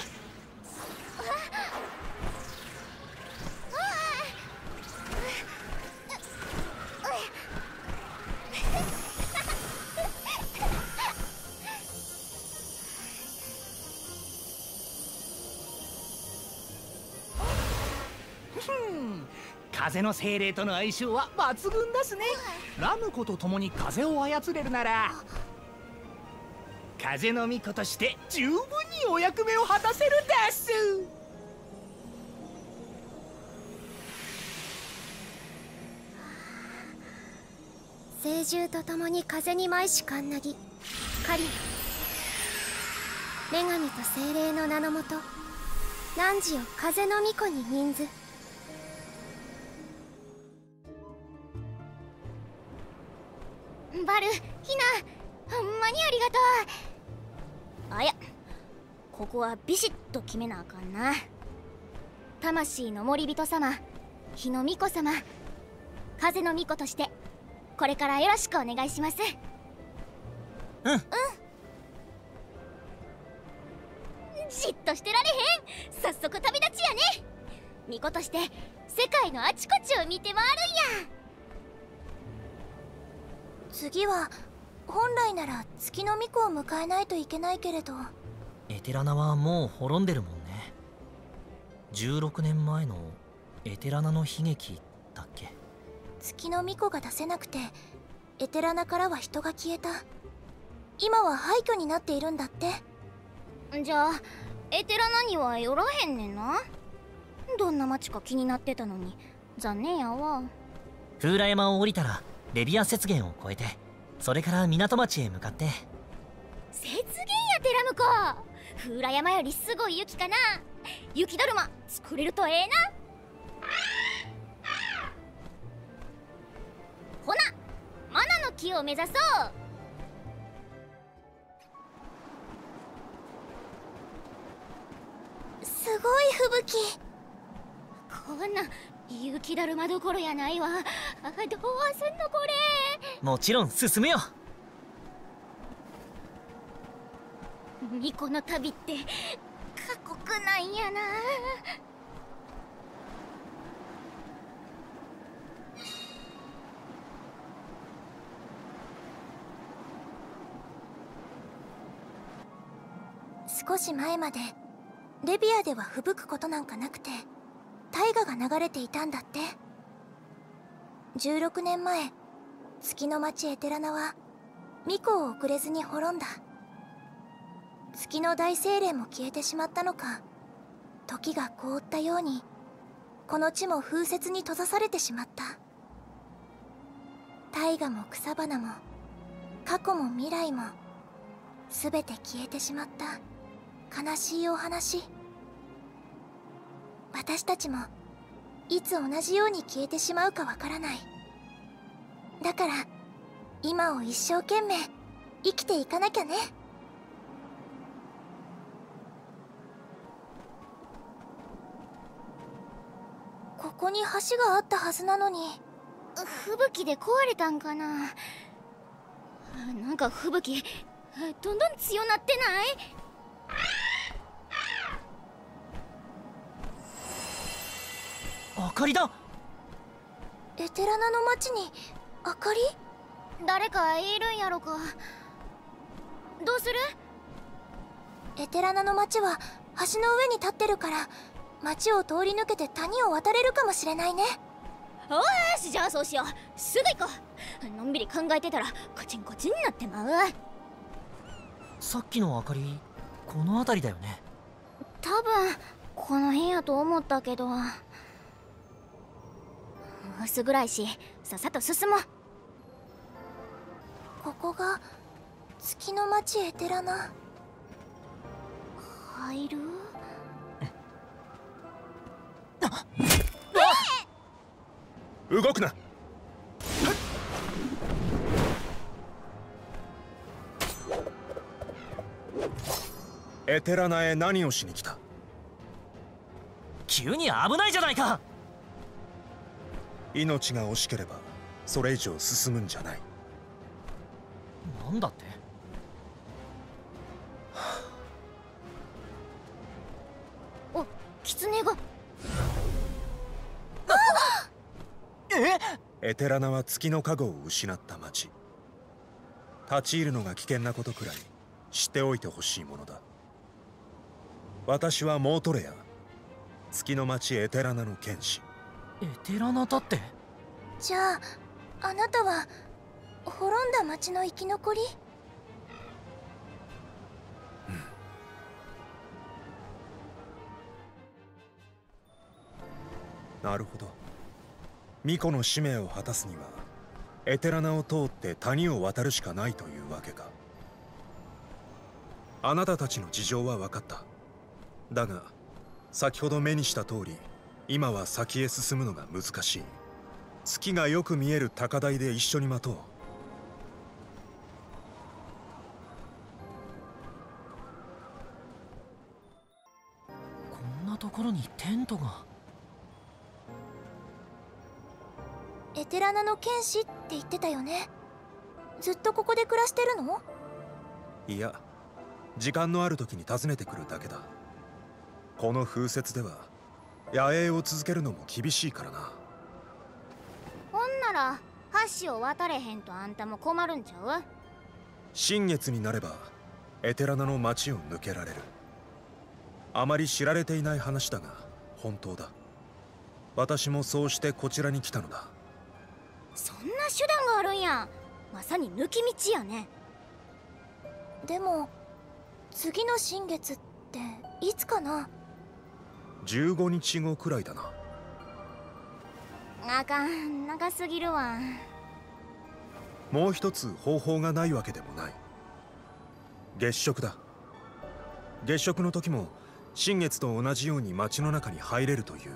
風の精霊との相性は抜群ですね。ラムコと共に風を操れるなら風の巫女として十分にお役目を果たせるです。 聖獣と共に風に舞しカンナギカリナ、女神と精霊の名のもと汝を風の巫女に任ず。 バル、ヒナ、ほんまにありがとう。あ、いや、ここはビシッと決めなあかんな。魂の森人様、火の巫女様、風の巫女としてこれからよろしくお願いします。じっとしてられへん。早速旅立ちやね。巫女として世界のあちこちを見て回るんや。 次は本来なら月の巫女を迎えないといけないけれど、 エテラナはもう滅んでるもんね。16年前のエテラナの悲劇だっけ。 月の巫女が出せなくてエテラナからは人が消えた。今は廃墟になっているんだって。 じゃあエテラナには寄らへんねんな。どんな町か気になってたのに残念やわ。 風来山を降りたらレビア雪原を越えて、それから港町へ向かって。 雪原やテラムコ。風来山よりすごい雪かな。雪だるま作れるとええな。ほなマナの木を目指そう。 すごい吹雪。 こんな雪だるまどころやないわ。どうすんのこれ。 もちろん進むよ。 巫女の旅って過酷なんやな。 少し前までレビアでは吹雪くことなんかなくて大河が流れていたんだって。16年前、月の町エテラナは巫女を送れずに滅んだ。月の大精霊も消えてしまったのか、時が凍ったようにこの地も風雪に閉ざされてしまった。大河も草花も過去も未来も全て消えてしまった悲しいお話。私たちもいつ同じように消えてしまうかわからない。だから今を一生懸命生きていかなきゃね。ここに橋があったはずなのに。 吹雪で壊れたんかな。なんか吹雪どんどん強なってない？ 明かりだ。 エテラナの町に明かり？ 誰かいるんやろか。どうする？ エテラナの町は橋の上に立ってるから町を通り抜けて谷を渡れるかもしれないね。 おーし、じゃあそうしよう。すぐ行こう。のんびり考えてたらコチンコチンになってまう。 さっきの明かりこの辺りだよね。 多分この辺やと思ったけど、薄暗いしさっさと進もう。 ここが月の町エテラナ。 入る？ 動くな。エテラナへ何をしに来た？ 急に危ないじゃないか。 命が惜しければそれ以上進むんじゃない。 なんだって？ お、狐が。 エテラナは月の加護を失った町。立ち入るのが危険なことくらい知っておいてほしいものだ。私はモートレア、月の町エテラナの剣士。 エテラナだって？ じゃああなたは滅んだ町の生き残り？ なるほど。巫女の使命を果たすにはエテラナを通って谷を渡るしかないというわけか。あなたたちの事情は分かった。だが先ほど目にした通り今は先へ進むのが難しい。月がよく見える高台で一緒に待とう。 こんなところにテントが。 エテラナの剣士って言ってたよね。ずっとここで暮らしてるの？ いや、時間のある時に訪ねてくるだけだ。この風雪では野営を続けるのも厳しいからな。 ほんなら橋を渡れへんとあんたも困るんちゃう？ 新月になればエテラナの町を抜けられる。あまり知られていない話だが本当だ。私もそうしてこちらに来たのだ。 そんな手段があるんや。まさに抜き道やね。 でも次の新月っていつかな ？15日後くらいだな。 あかん、長すぎるわ。 もう一つ方法がないわけでもない。月食だ。月食の時も新月と同じように町の中に入れるという。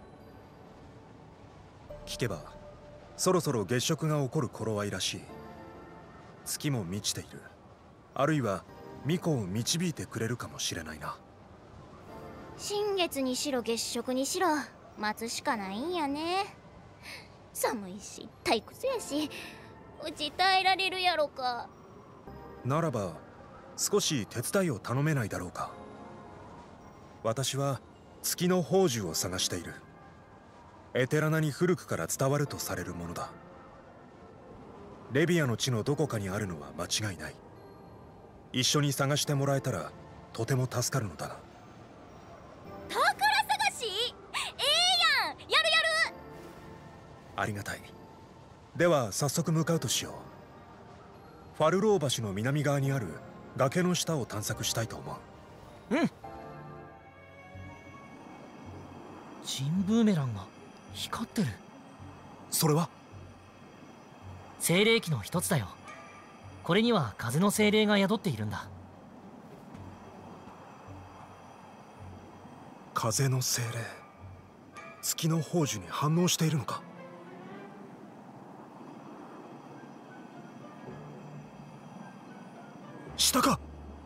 聞けばそろそろ月食が起こる頃合いらしい。月も満ちている。あるいは巫女を導いてくれるかもしれないな。 新月にしろ月食にしろ待つしかないんやね。寒いし退屈やし、うち耐えられるやろか。 ならば少し手伝いを頼めないだろうか。私は月の宝珠を探している。エテラナに古くから伝わるとされるものだ。レビアの地のどこかにあるのは間違いない。一緒に探してもらえたらとても助かるのだが。 宝探し？ええやん、やるやる。 ありがたい。では早速向かうとしよう。ファルロー橋の南側にある崖の下を探索したいと思う。 うん。ジンブーメランが光ってる。 それは精霊機の一つだよ。これには風の精霊が宿っているんだ。 風の精霊、月の宝珠に反応しているのか。下か。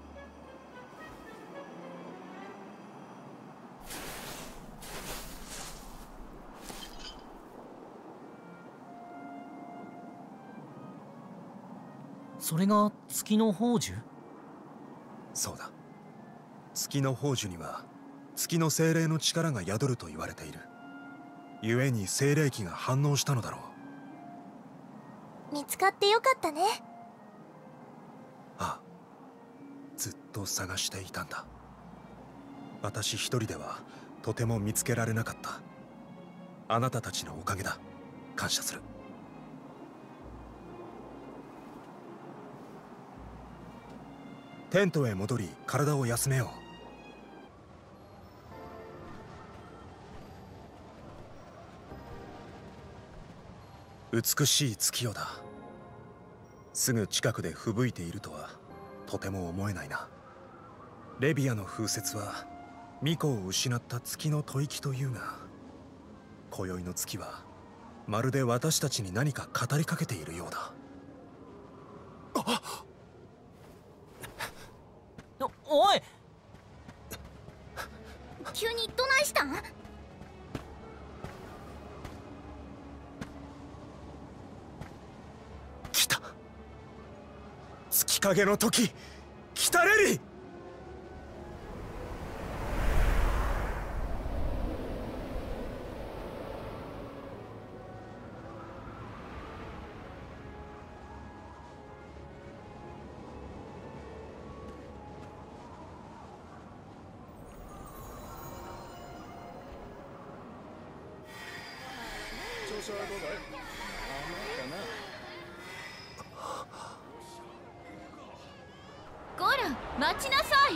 それが月の宝珠？ そうだ。月の宝珠には月の精霊の力が宿ると言われている。故に精霊気が反応したのだろう。 見つかってよかったね。 ああ、ずっと探していたんだ。私一人ではとても見つけられなかった。あなたたちのおかげだ。感謝する。テントへ戻り体を休めよう。美しい月夜だ。すぐ近くで吹雪いているとはとても思えないな。 レビアの風雪は巫女を失った月の吐息というが、今宵の月はまるで私たちに何か語りかけているようだ。 おい、 急にどないしたん？ 来た。月影の時、来たれり。 ゴラン、待ちなさい。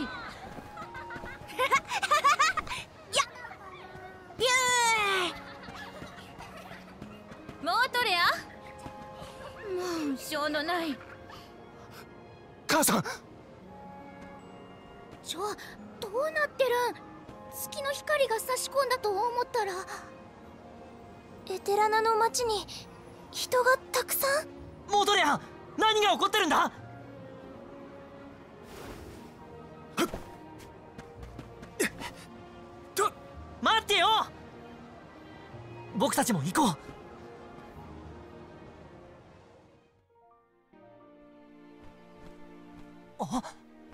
モートレア、もうしょうのない。 母さん、 どうなってるん？月の光が差し込んだと思ったら、エテラナの町に人がたくさん。 モートレアン、何が起こってるんだ？待ってよ。僕たちも行こう。あ、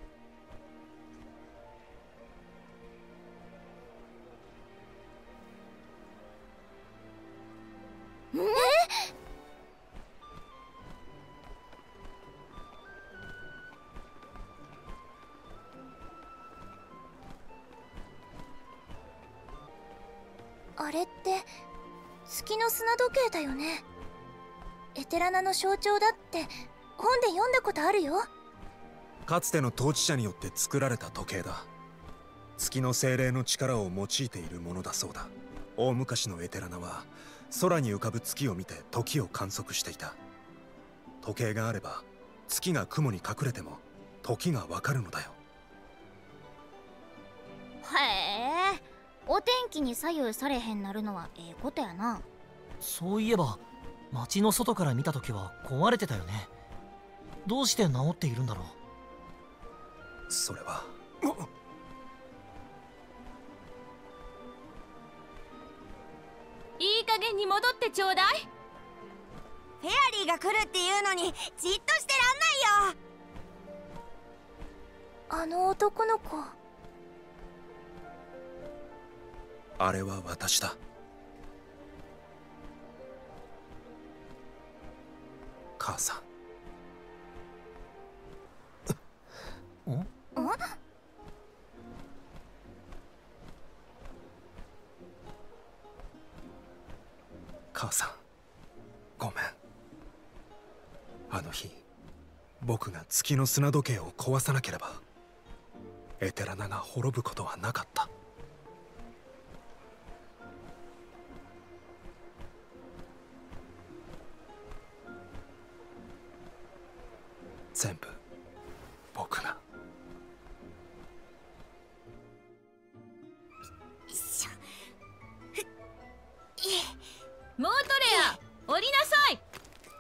あれって月の砂時計だよね。エテラナの象徴だって本で読んだことあるよ。 かつての統治者によって作られた時計だ。月の精霊の力を用いているものだそうだ。大昔のエテラナは空に浮かぶ月を見て時を観測していた。時計があれば月が雲に隠れても時がわかるのだよ。 へえ、お天気に左右されへんなるのはええことやな。 そういえば街の外から見た時は壊れてたよね。どうして治っているんだろう。 それは、 いい加減に戻ってちょうだい。 フェアリーが来るっていうのにじっとしてらんないよ。 あの男の子、 あれは私だ。母さん。 ん？母さん、 ごめん。あの日僕が月の砂時計を壊さなければエテラナが滅ぶことはなかった。全部僕が。 モートレア、降りなさい。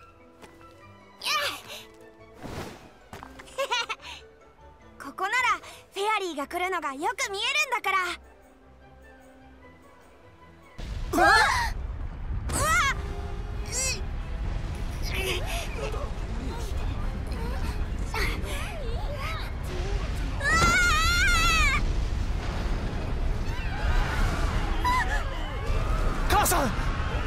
ここならフェアリーが来るのがよく見えるんだから。うわっ、 母さん。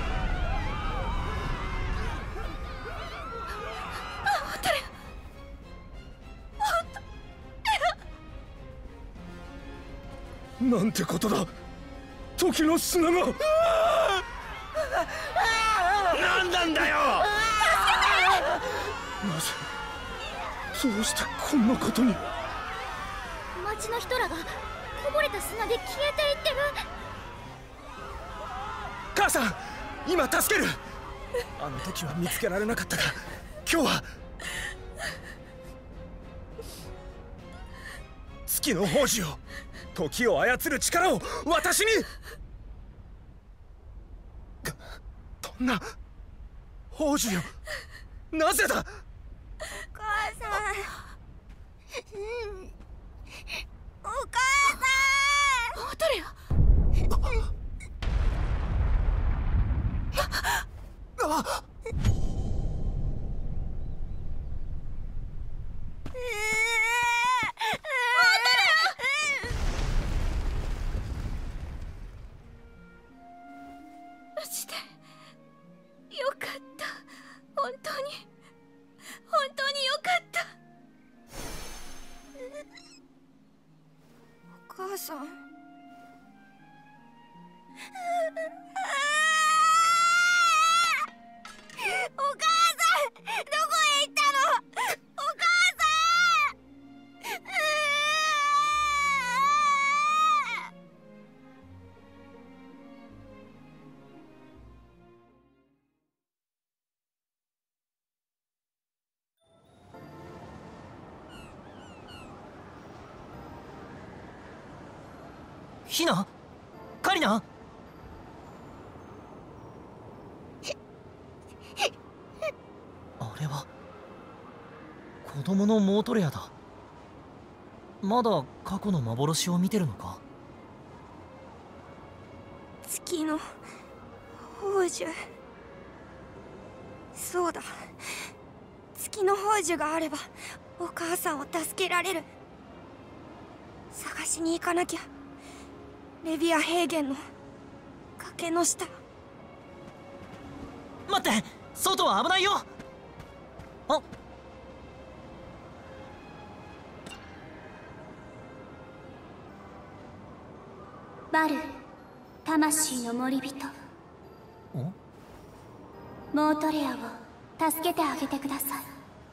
なんてことだ。時の砂が。 何なんだよ。 なぜ、どうしてこんなことに。 町の人らがこぼれた砂で消えていってる。 母さん、今助ける。あの時は見つけられなかったが、今日は月の宝珠を、時を操る力を私に。どんな宝珠よ、なぜだ。 母さん、お母さん。 モートレア。 あっ。 無事でよかった。本当によかった。 お母さん。お母さん、どこへ行ったの。お母さん。 ヒナ、カリナ。あれは子供のモートレアだ。まだ過去の幻を見てるのか。 月の宝珠。そうだ、月の宝珠があればお母さんを助けられる。探しに行かなきゃ。レビア平原の崖の下。 待って、外は危ないよ。あ、 バル、魂の森人。 ん？ モートレアを助けてあげてください。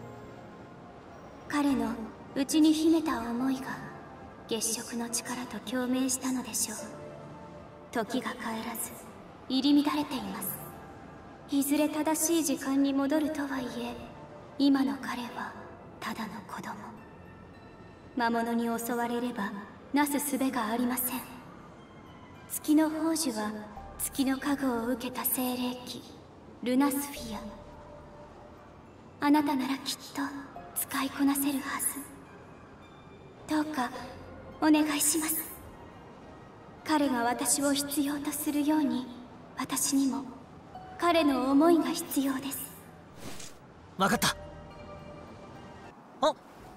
彼の内に秘めた思いが月食の力と共鳴したのでしょう。時が帰らず入り乱れています。いずれ正しい時間に戻るとはいえ、今の彼はただの子供。魔物に襲われればなす術がありません。月の宝珠は月の加護を受けた精霊機ルナスフィア。あなたならきっと使いこなせるはず。どうかお願いします。彼が私を必要とするように、私にも彼の思いが必要です。 分かった。あ、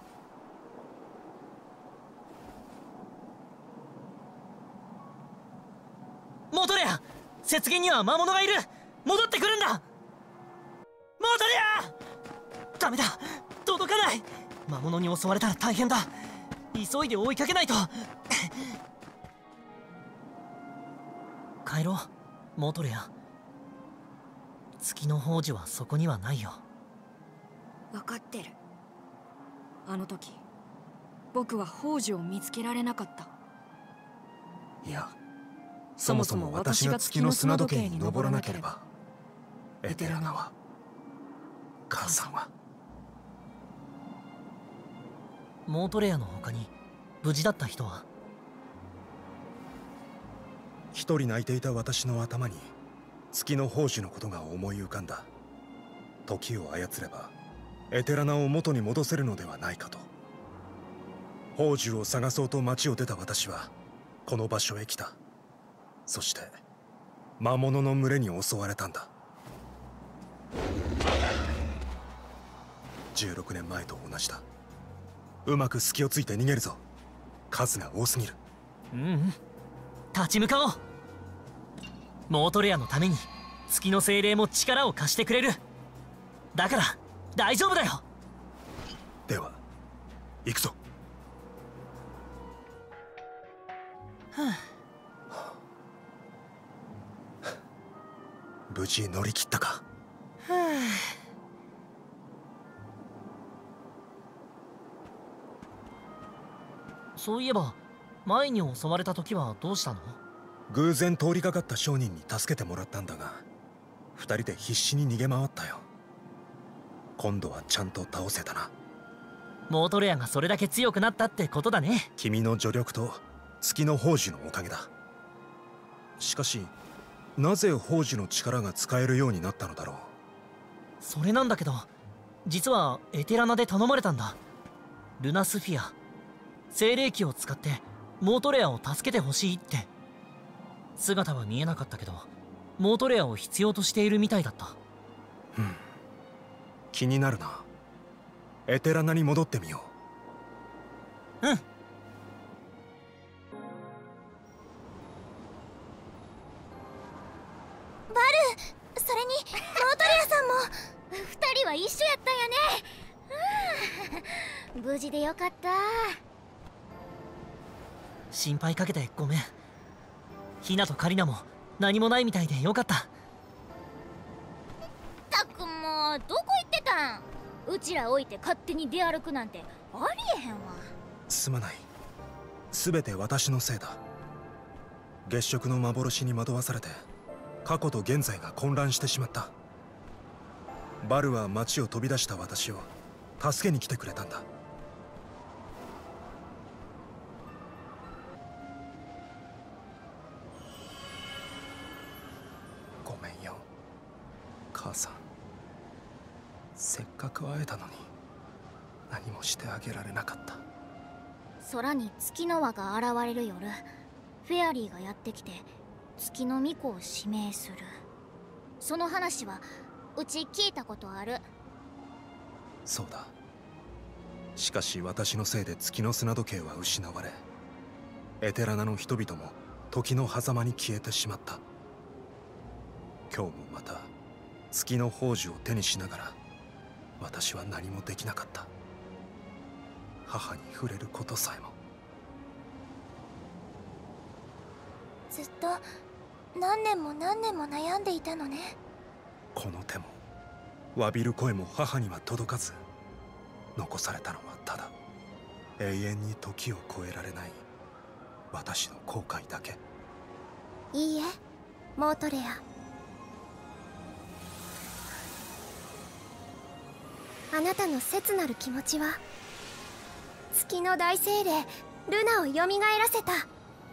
モートレア、雪原には魔物がいる。戻ってくるんだ。モートレア。ダメだ、届かない。魔物に襲われたら大変だ。急いで追いかけないと。帰ろう、モートレア。月の宝珠はそこにはないよ。 分かってる。あの時僕は宝珠を見つけられなかった。 いや、そもそも私が月の砂時計に登らなければ、エテラナは、母さんは。 モートレアの他に無事だった人は？ 一人泣いていた私の頭に月の宝珠のことが思い浮かんだ。時を操ればエテラナを元に戻せるのではないかと。宝珠を探そうと町を出た私はこの場所へ来た。そして魔物の群れに襲われたんだ。16年前と同じだ。うまく隙をついて逃げるぞ。数が多すぎる。 うん、立ち向かおう。モートレアのために月の精霊も力を貸してくれる。だから大丈夫だよ。 では行くぞ。無事乗り切ったか。 そういえば前に襲われた時はどうしたの？ 偶然通りかかった商人に助けてもらったんだが、二人で必死に逃げ回ったよ。今度はちゃんと倒せたな。 モートレアがそれだけ強くなったってことだね。 君の助力と月の宝珠のおかげだ。しかしなぜ宝珠の力が使えるようになったのだろう。 それなんだけど、実はエテラナで頼まれたんだ。ルナスフィア、精霊機を使ってモートレアを助けてほしいって。姿は見えなかったけどモートレアを必要としているみたいだった。 気になるな。エテラナに戻ってみよう。 バル、それにモートレアさんも二人は一緒やったんやね。無事でよかった。 心配かけてごめん。ヒナとカリナも何もないみたいでよかった。 ったくもうどこ行ってたん。うちら置いて勝手に出歩くなんてありえへんわ。 すまない。全て私のせいだ。月食の幻に惑わされて過去と現在が混乱してしまった。バルは町を飛び出した私を助けに来てくれたんだ。ごめんよ母さん。せっかく会えたのに何もしてあげられなかった。 空に月の輪が現れる夜、フェアリーがやってきて月の巫女を指名する。その話はうち聞いたことある。 そうだ。しかし私のせいで月の砂時計は失われ、エテラナの人々も時の狭間に消えてしまった。今日もまた月の宝珠を手にしながら私は何もできなかった。母に触れることさえも。 ずっと何年も何年も悩んでいたのね。 この手も詫びる声も母には届かず、残されたのはただ永遠に時を超えられない私の後悔だけ。 いいえ、モートレア。あなたの切なる気持ちは月の大精霊ルナをよみがえらせた。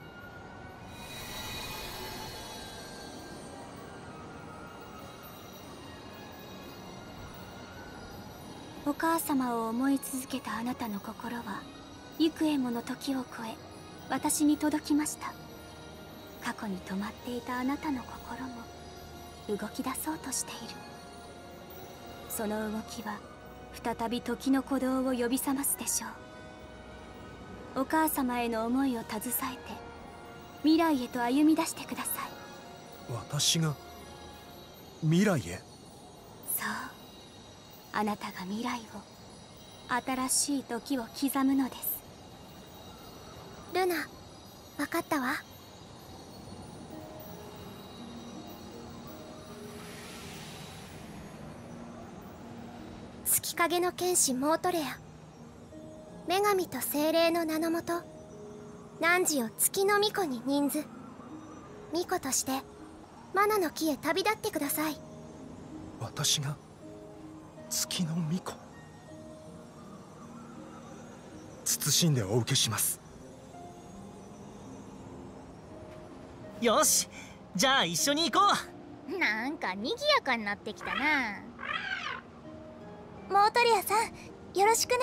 お母様を思い続けたあなたの心は幾重もの時を超え私に届きました。過去に止まっていたあなたの心も動き出そうとしている。その動きは再び時の鼓動を呼び覚ますでしょう。お母様への思いを携えて未来へと歩み出してください。 私が未来へ？ そう、あなたが未来を、新しい時を刻むのです。 ルナ、分かったわ。月影の剣士モートレア、女神と精霊の名のもと、汝を月の巫女に任ず。巫女としてマナの木へ旅立ってください。 私が月の巫女？謹んでお受けします。 よし、じゃあ一緒に行こう。なんか賑やかになってきたな。 モートレアさん、よろしくね。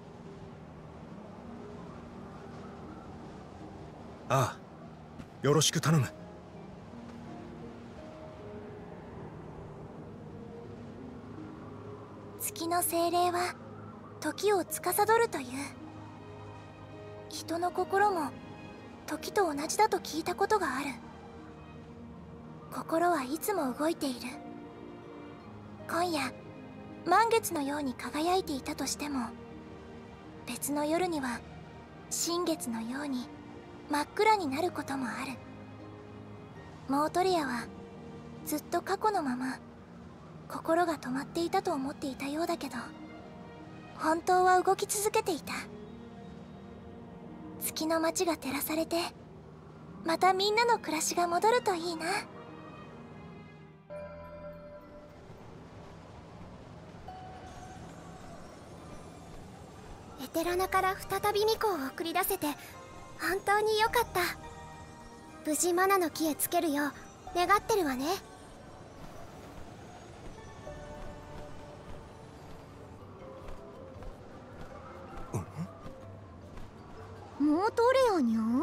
ああ、よろしく頼む。 月の精霊は時を司るという。人の心も時と同じだと聞いたことがある。心はいつも動いている。今夜満月のように輝いていたとしても、別の夜には新月のように真っ暗になることもある。モートレアはずっと過去のまま心が止まっていたと思っていたようだけど、本当は動き続けていた。月の街が照らされて、またみんなの暮らしが戻るといいな。 エテラナから再び巫女を送り出せて本当によかった。無事マナの木へつけるよう願ってるわね。 モートレアにゃんにゃにゃ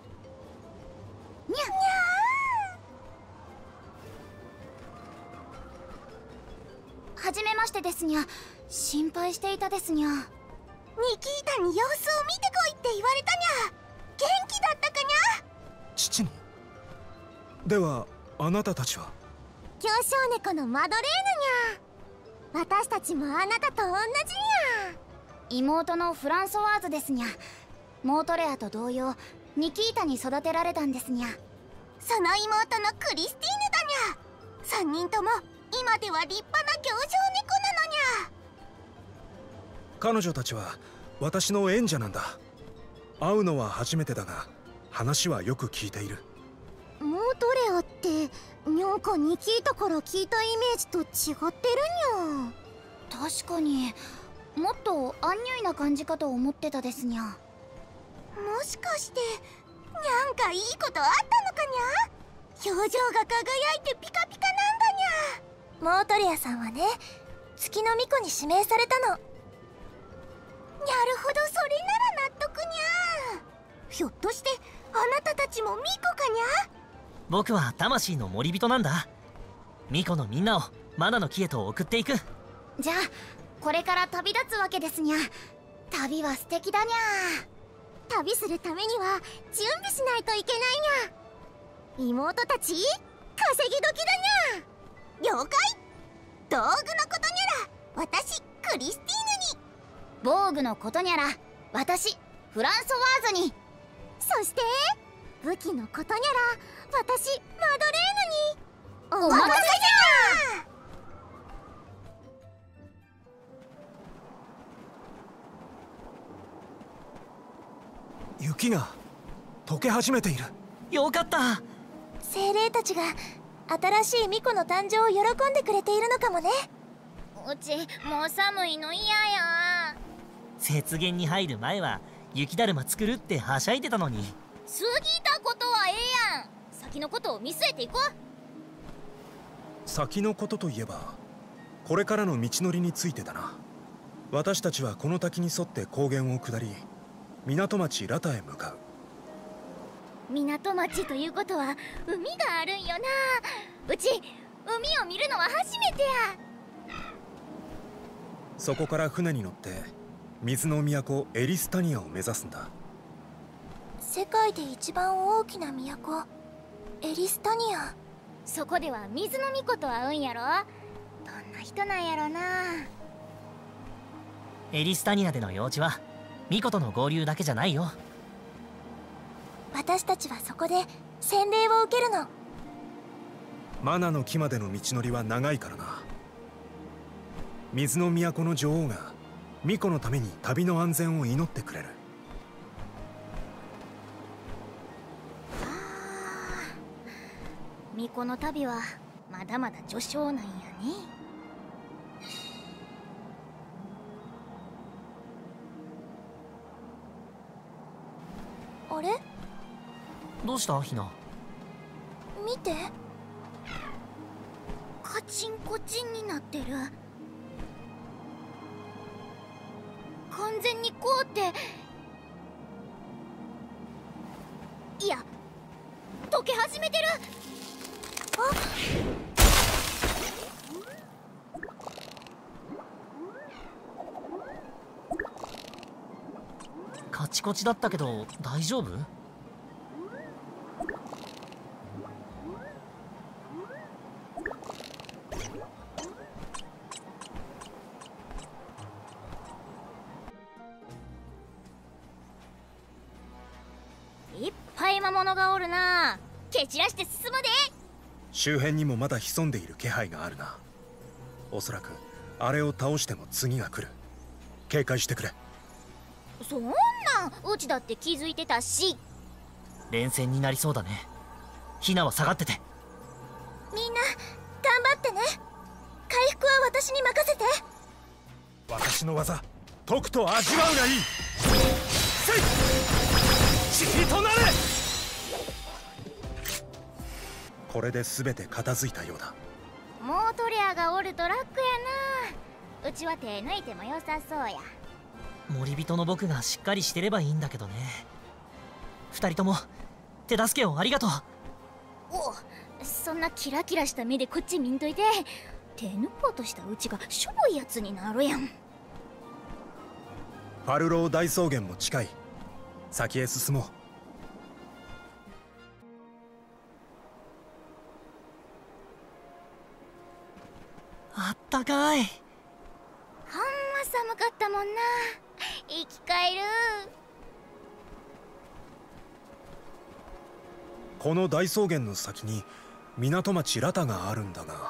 ー。はじめましてですにゃ。心配していたですにゃ。ニキータに様子を見てこいって言われたにゃ。元気だったかにゃ。 父に。ではあなたたちは？ 巨匠猫のマドレーヌにゃ。私たちもあなたと同じにゃ。妹のフランソワーズですにゃ。モートレアと同様ニキータに育てられたんですにゃ。その妹のクリスティーヌだにゃ。3人とも今では立派な巨匠猫なのにゃ。 彼女たちは私の縁者なんだ。会うのは初めてだが話はよく聞いている。 モートレアってなんかニキータから聞いたイメージと違ってるにゃ。確かにもっとアンニュイな感じかと思ってたですにゃ。もしかしてなんかいいことあったのかにゃ。表情が輝いてピカピカなんだにゃ。モートレアさんはね、月の巫女に指名されたの。なるほど、それなら納得にゃ。ひょっとしてあなたたちも巫女かにゃ。 僕は魂の森人なんだ。巫女のみんなをマナの木へと送っていく。 じゃあこれから旅立つわけですにゃ。旅は素敵だにゃ。旅するためには準備しないといけないにゃ。妹たち稼ぎ時だにゃ。了解。道具のことにゃら私クリスティーヌに。防具のことにゃら私フランソワーズに。そして武器のことにゃら私マドレーヌに。お任せじゃ。 雪が溶け始めている。 よかった。 精霊たちが新しい巫女の誕生を喜んでくれているのかもね。うちもう寒いの嫌や。 雪原に入る前は雪だるま作るってはしゃいでたのに。 過ぎたことはええやん。先のことを見据えていこう。 先のことといえばこれからの道のりについてだな。私たちはこの滝に沿って高原を下り港町ラタへ向かう。 港町ということは海があるんよな。うち海を見るのは初めてや。 そこから船に乗って水の都エリスタニアを目指すんだ。 世界で一番大きな都エリスタニア。そこでは水の巫女と会うんやろ。どんな人なんやろな。 エリスタニアでの用事は巫女との合流だけじゃないよ。 私たちはそこで洗礼を受けるの。 マナの木までの道のりは長いからな。水の都の女王が巫女のために旅の安全を祈ってくれる。 巫女の旅はまだまだ序章なんやね。あれ？ どうしたヒナ？ 見て。カチンコチンになってる。完全に凍って、いや溶け始めてる。あっ、 カチコチだったけど大丈夫？ いっぱい魔物がおるな。蹴散らして進むで。 周辺にもまだ潜んでいる気配があるな。おそらくあれを倒しても次が来る。警戒してくれ。 そんなんうちだって気づいてたし。 連戦になりそうだね。ヒナは下がってて。 みんな頑張ってね。回復は私に任せて。 私の技とくと味わうがいい。 塵となれ。 これで全て片付いたようだ。 モートレアがおると楽やな。うちは手抜いても良さそうや。 森人の僕がしっかりしてればいいんだけどね。二人とも手助けをありがとう。 お、そんなキラキラした目でこっち見んといて。手抜こうとしたうちがしょぼいやつになるやん。 ファルロー大草原も近い。先へ進もう。 あったかい。 ほんま寒かったもんな。生き返る。 この大草原の先に港町ラタがあるんだが、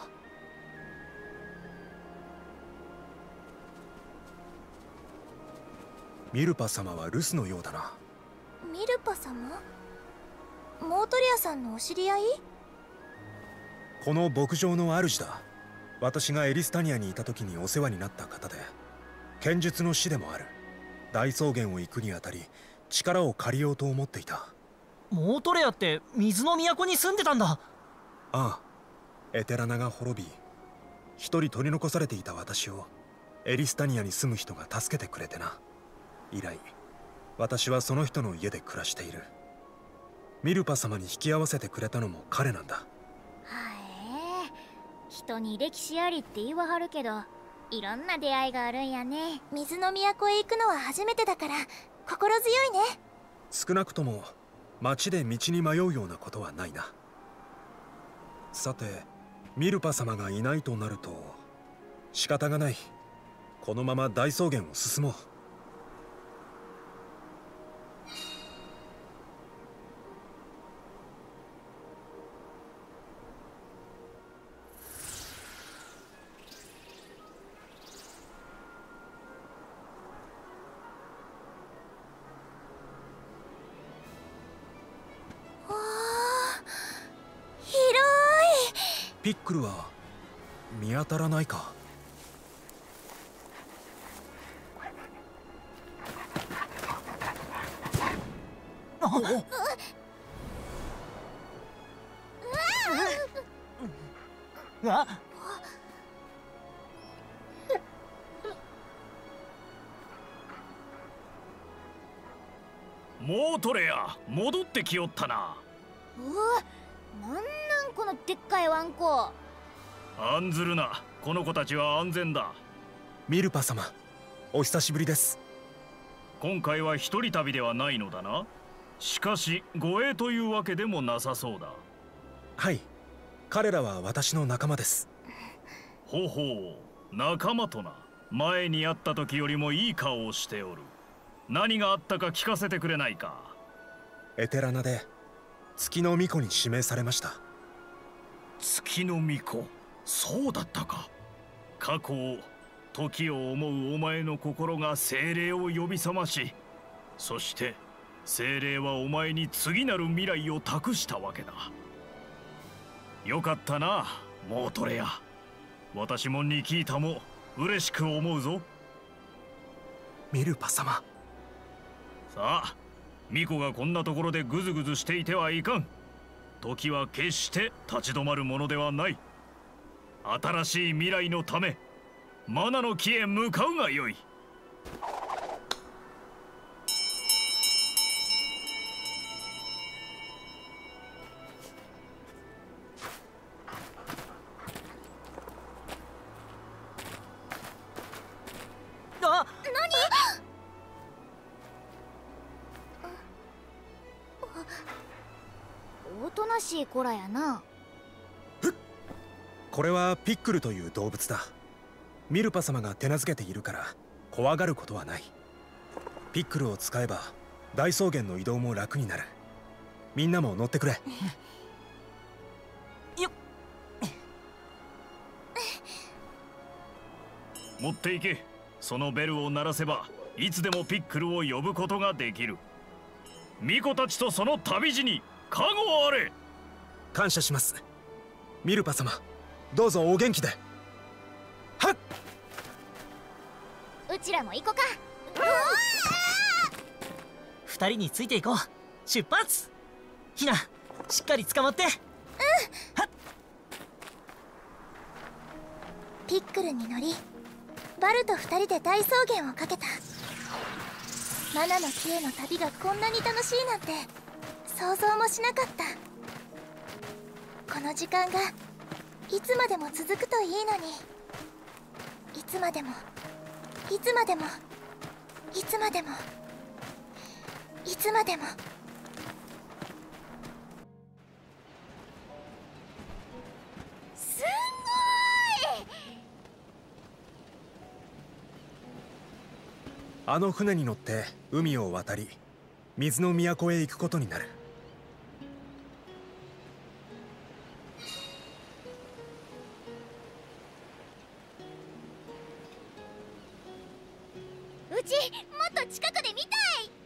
ミルパ様は留守のようだな。 ミルパ様？モートレアさんのお知り合い？ この牧場の主だ。私がエリスタニアにいた時にお世話になった方で、剣術の師でもある。大草原を行くにあたり力を借りようと思っていた。 モートレアって水の都に住んでたんだ。 ああ、エテラナが滅び、一人取り残されていた私をエリスタニアに住む人が助けてくれてな。以来私はその人の家で暮らしている。ミルパ様に引き合わせてくれたのも彼なんだ。 はえ、人に歴史ありって言わはるけど、いろんな出会いがあるんやね。 水の都へ行くのは初めてだから心強いね。 少なくとも街で道に迷うようなことはないな。さて、ミルパ様がいないとなると仕方がない。このまま大草原を進もう。ピックルは見当たらないか。 モートレア、戻ってきよったな。 なんなんこのでっかいワンコ。 案ずるな、この子たちは安全だ。 ミルパ様、お久しぶりです。 今回は一人旅ではないのだな。しかし護衛というわけでもなさそうだ。 はい、彼らは私の仲間です。 ほほう、仲間とな。前に会った時よりもいい顔をしておる。何があったか聞かせてくれないか。 エテラナで月の巫女に指名されました。 月の巫女、そうだったか。過去を、時を思うお前の心が精霊を呼び覚まし、そして精霊はお前に次なる未来を託したわけだ。よかったな、モートレア。私もニキータも嬉しく思うぞ。 ミルパ様。 さあ、巫女がこんなところでグズグズしていてはいかん。時は決して立ち止まるものではない。新しい未来のため、マナの木へ向かうがよい。 何？おとなしい子らやな。 これはピックルという動物だ。ミルパ様が手なずけているから怖がることはない。ピックルを使えば大草原の移動も楽になる。みんなも乗ってくれ。 持っていけ。そのベルを鳴らせばいつでもピックルを呼ぶことができる。巫女たちとその旅路に加護あれ。 感謝します。ミルパ様、どうぞお元気で。はっ。 うちらも行こか。 2人についていこう。出発。ヒナ、しっかり捕まって。はっ。 ピックルに乗り、バルと2人で大草原をかけた。マナの木への旅がこんなに楽しいなんて想像もしなかった。この時間がいつまでも続くといいのに。いつまでもいつまでもいつまでもいつまでも。 すごい。 あの船に乗って海を渡り、水の都へ行くことになる。 うちもっと近くで見たい。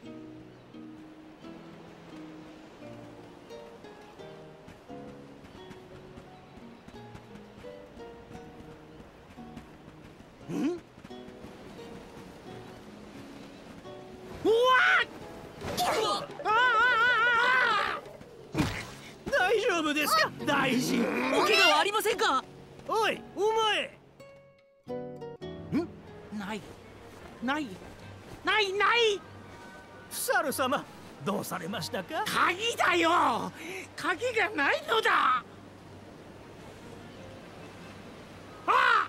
大丈夫ですか大臣。お怪我はありませんか？おいお前。ないないないない。フサル様、どうされましたか？鍵だよ。鍵がないのだ。あ！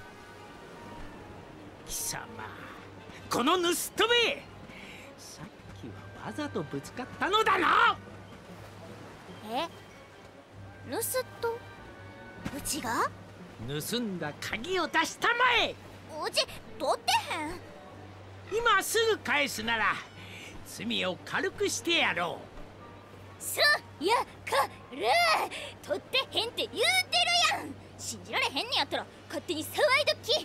貴様、この盗人め、さっきはわざとぶつかったのだな。 盗っ人？うちが？ 盗んだ鍵を出したまえ。 うち取ってへん。 今すぐ返すなら罪を軽くしてやろう。 すやかる。取ってへんって言うてるやん。信じられへんねやったら勝手に騒いどき。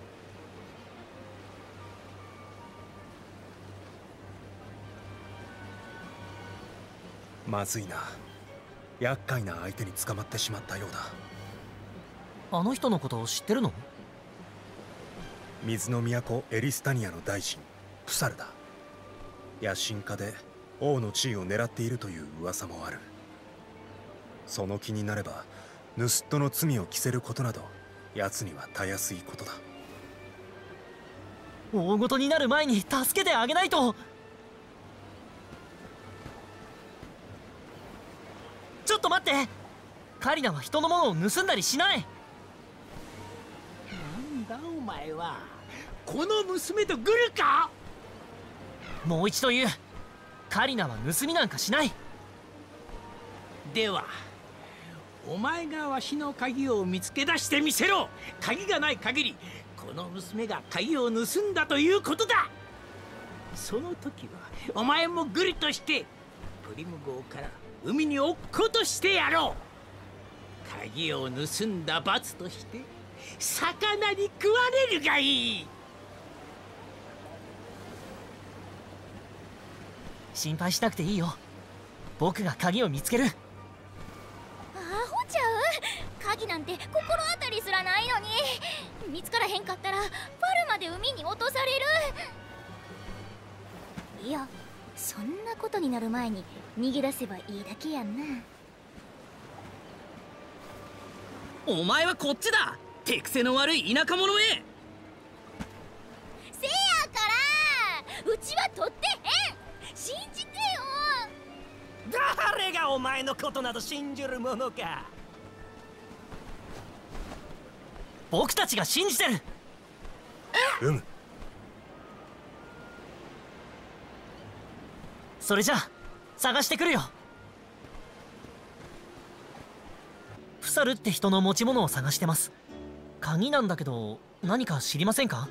まずいな。厄介な相手に捕まってしまったようだ。 あの人のことを知ってるの？ 水の都エリスタニアの大臣プサルだ。野心家で王の地位を狙っているという噂もある。その気になれば盗人の罪を着せることなど奴にはたやすいことだ。 大ごとになる前に助けてあげないと。ちょっと待って、カリナは人のものを盗んだりしない。 なんだお前は、この娘とグルか？ もう一度言う。カリナは盗みなんかしない。 ではお前がわしの鍵を見つけ出してみせろ。鍵がない限りこの娘が鍵を盗んだということだ。その時はお前もグルとしてプリム号から海に落っことしてやろう。鍵を盗んだ罰として魚に食われるがいい。 心配しなくていいよ。僕が鍵を見つける。 アホちゃう。鍵なんて心当たりすらないのに。見つからへんかったらパルまで海に落とされる。いや、そんなことになる前に逃げ出せばいいだけやんな。 お前はこっちだ。手癖の悪い田舎者め。 せやからうちは取ってへん。信じてよ。 誰がお前のことなど信じるものか。 僕たちが信じてる。それじゃあ探してくるよ。プサルって人の持ち物を探してます。鍵なんだけど何か知りませんか？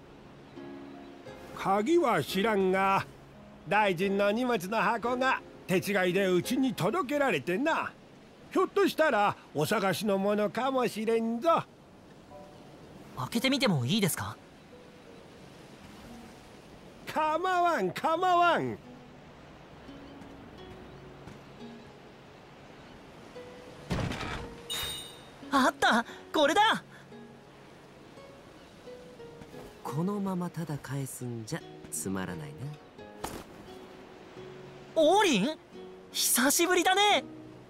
鍵は知らんが、大臣の荷物の箱が手違いでうちに届けられてな。ひょっとしたらお探しのものかもしれんぞ。 開けてみてもいいですか？ 構わん構わん。 あった、これだ。 このままただ返すんじゃつまらないな。 オーリン、久しぶりだね。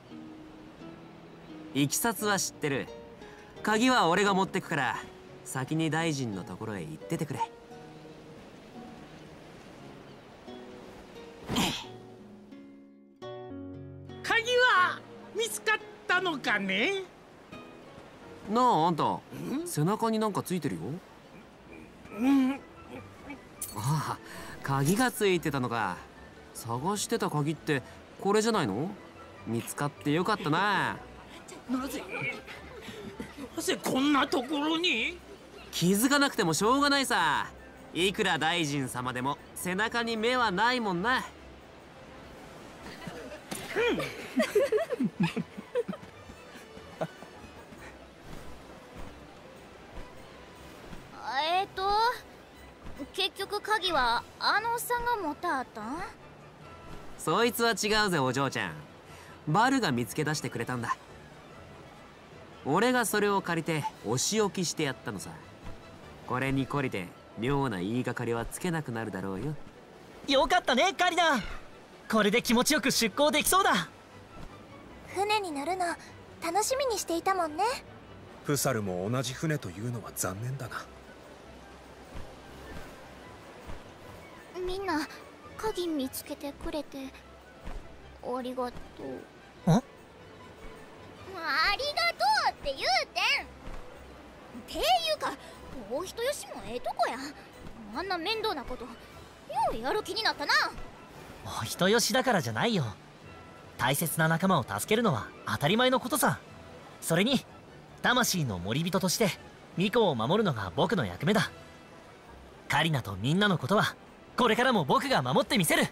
いきさつは知ってる。鍵は俺が持ってくから先に大臣のところへ行っててくれ。 鍵は見つかったのかね。 なあ、あんた背中になんかついてるよ。ああ、鍵がついてたのか。探してた鍵ってこれじゃないの？見つかってよかったな。 なぜこんなところに？ 気づかなくてもしょうがないさ。いくら大臣様でも背中に目はないもんな。 結局鍵はあのおっさんが持ってあったん？ そいつは違うぜお嬢ちゃん。バルが見つけ出してくれたんだ。俺がそれを借りてお仕置きしてやったのさ。これに懲りて妙な言いがかりはつけなくなるだろうよ。 よかったねカリナ。これで気持ちよく出港できそうだ。 船に乗るの楽しみにしていたもんね。 プサルも同じ船というのは残念だな。 みんな鍵見つけてくれてありがとう。 ん？ ありがとうって言うてん。っていうかお人よしもええとこや。あんな面倒なことようやる気になったな。 お人よしだからじゃないよ。大切な仲間を助けるのは当たり前のことさ。それに魂の森人としてミコを守るのが僕の役目だ。カリナとみんなのことはこれからも僕が守ってみせる。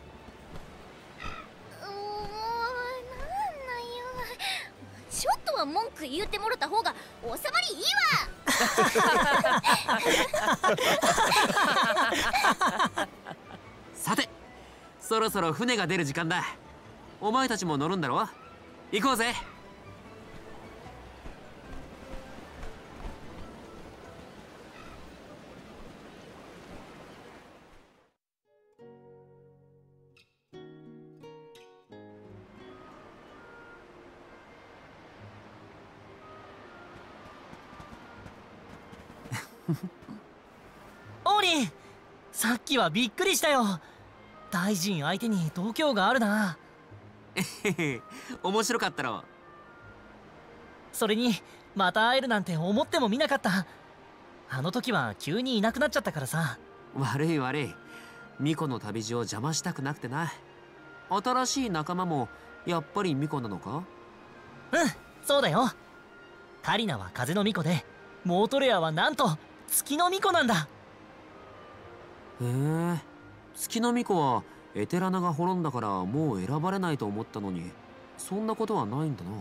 ちょっとは文句言ってもろた方が収まりいいわ。 さて、そろそろ船が出る時間だ。お前たちも乗るんだろ？行こうぜ。 オーリン、さっきはびっくりしたよ。大臣相手に度胸があるな。 面白かったろ。 それにまた会えるなんて思ってもみなかった。あの時は急にいなくなっちゃったからさ。 悪い悪い。ミコの旅路を邪魔したくなくてな。新しい仲間もやっぱりミコなのか？ うん、そうだよ。カリナは風のミコで、モートレアはなんと月のミコなんだ。 へえ、月の巫女はエテラナが滅んだからもう選ばれないと思ったのに、そんなことはないんだな。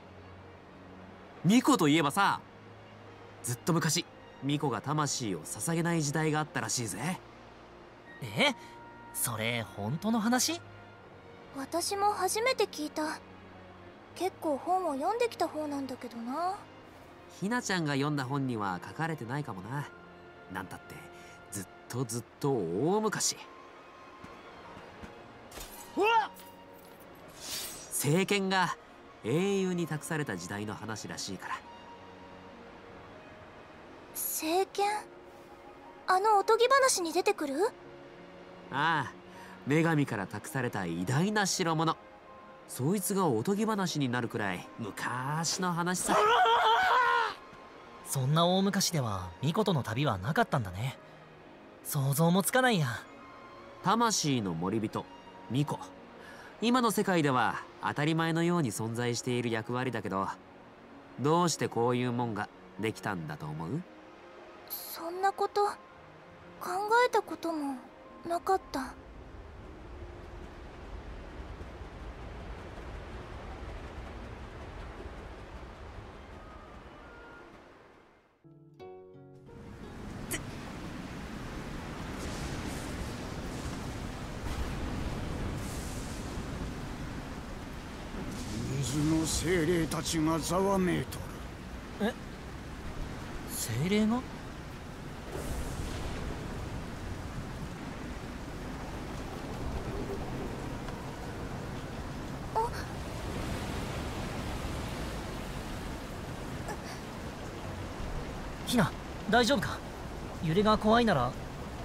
巫女といえばさ、ずっと昔巫女が魂を捧げない時代があったらしいぜ。 え？それ本当の話？ 私も初めて聞いた。結構本を読んできた方なんだけどな。 ひなちゃんが読んだ本には書かれてないかもな。なんたってずっと大昔、政権が英雄に託された時代の話らしいから。 政権？あのおとぎ話に出てくる？ ああ、女神から託された偉大な代物。そいつがおとぎ話になるくらい昔の話さ。 そんな大昔では巫女との旅はなかったんだね。想像もつかないや。 魂の森人巫女、今の世界では当たり前のように存在している役割だけど、どうしてこういうもんができたんだと思う？ そんなこと考えたこともなかった。 水の精霊たちがざわめいとる。 え？精霊が？ ヒナ、大丈夫か？揺れが怖いなら。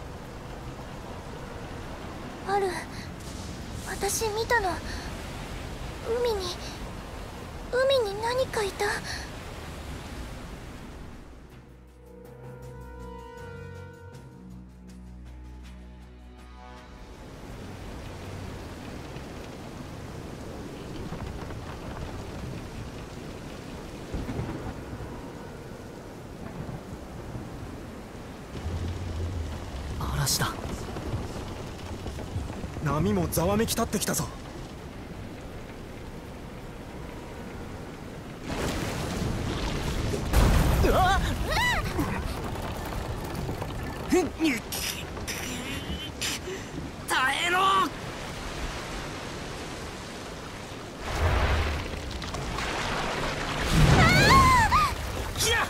ある。私見たの。海に何かいた。 嵐だ。 波もざわめき立ってきたぞ。 うわっ！耐えろ！ヒナ！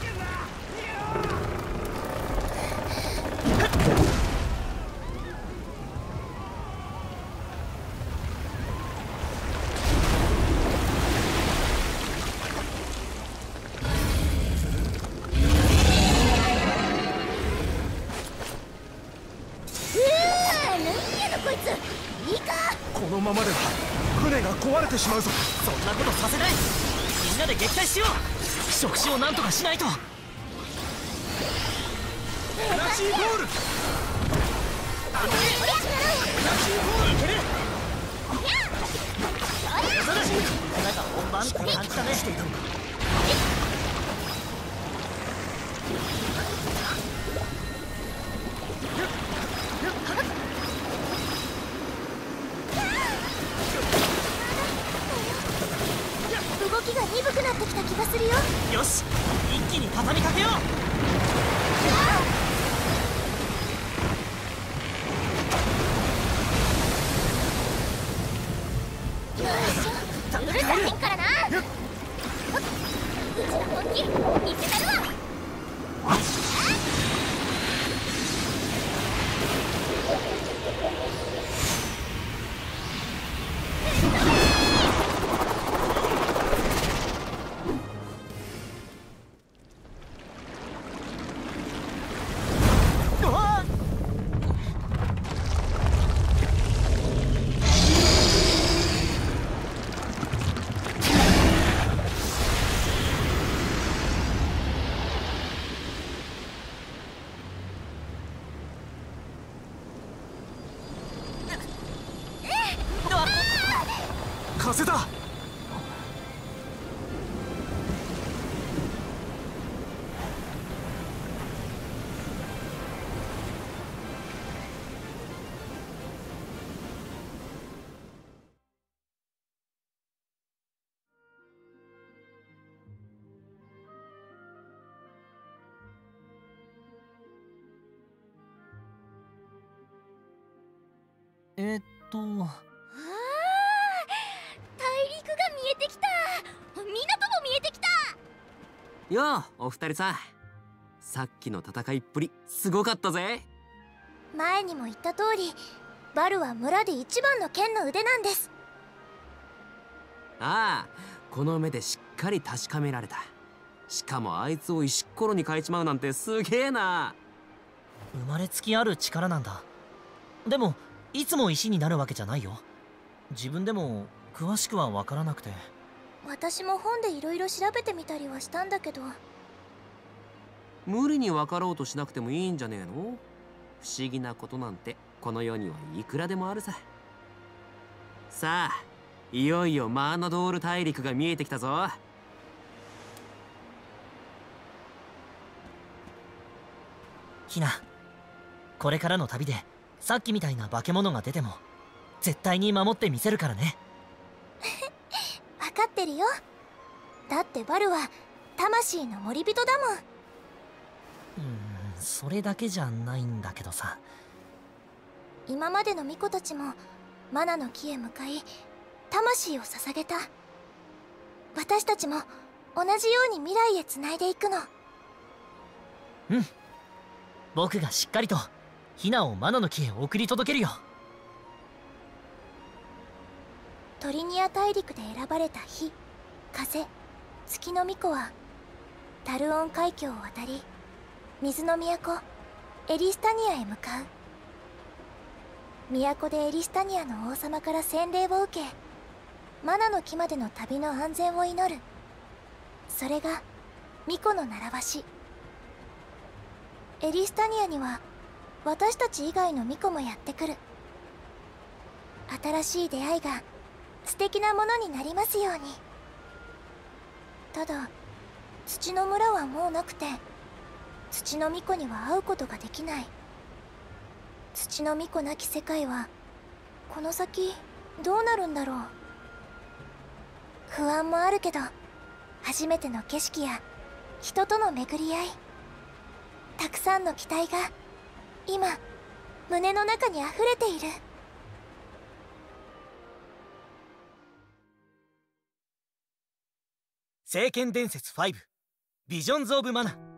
このままでは船が壊れてしまうぞ。 そんなことさせない。みんなで撃退しよう。触手をなんとかしないと。 ラシーボール！ラシーボール！いける！ なんか本番って感じだね。していたのか。 動きが鈍くなってきた気がするよ。 よし、一気に畳みかけよう。 うるさへんからな。うちの本気見せたるわ。 風だ。 大陸が見えてきた。港も見えてきた。 ようお二人さん、さっきの戦いっぷりすごかったぜ。 前にも言った通り、バルは村で一番の剣の腕なんです。 ああ、この目でしっかり確かめられた。しかもあいつを石っころに変えちまうなんてすげえな。 生まれつきある力なんだ。でもいつも石になるわけじゃないよ。自分でも詳しくは分からなくて。 私も本でいろいろ調べてみたりはしたんだけど。 無理に分かろうとしなくてもいいんじゃねえの？不思議なことなんてこの世にはいくらでもあるさ。さあ、いよいよマーナドール大陸が見えてきたぞ。 ヒナ、これからの旅でさっきみたいな化け物が出ても絶対に守ってみせるからね。 分かってるよ。だってバルは魂の森人だもん。 それだけじゃないんだけどさ。 今までの巫女たちもマナの木へ向かい魂を捧げた。私たちも同じように未来へつないでいくの。 うん、僕がしっかりとヒナをマナの木へ送り届けるよ。 トリニア大陸で選ばれた火、風、月の巫女はタルオン海峡を渡り水の都エリスタニアへ向かう。都でエリスタニアの王様から洗礼を受け、マナの木までの旅の安全を祈る。それが巫女の習わし。エリスタニアには私たち以外の巫女もやってくる。新しい出会いが素敵なものになりますように。ただ土の村はもうなくて、土の巫女には会うことができない。土の巫女なき世界はこの先どうなるんだろう。不安もあるけど、初めての景色や人との巡り合い、たくさんの期待が今胸の中にあふれている。 聖剣伝説5ビジョンズ・オブ・マナ。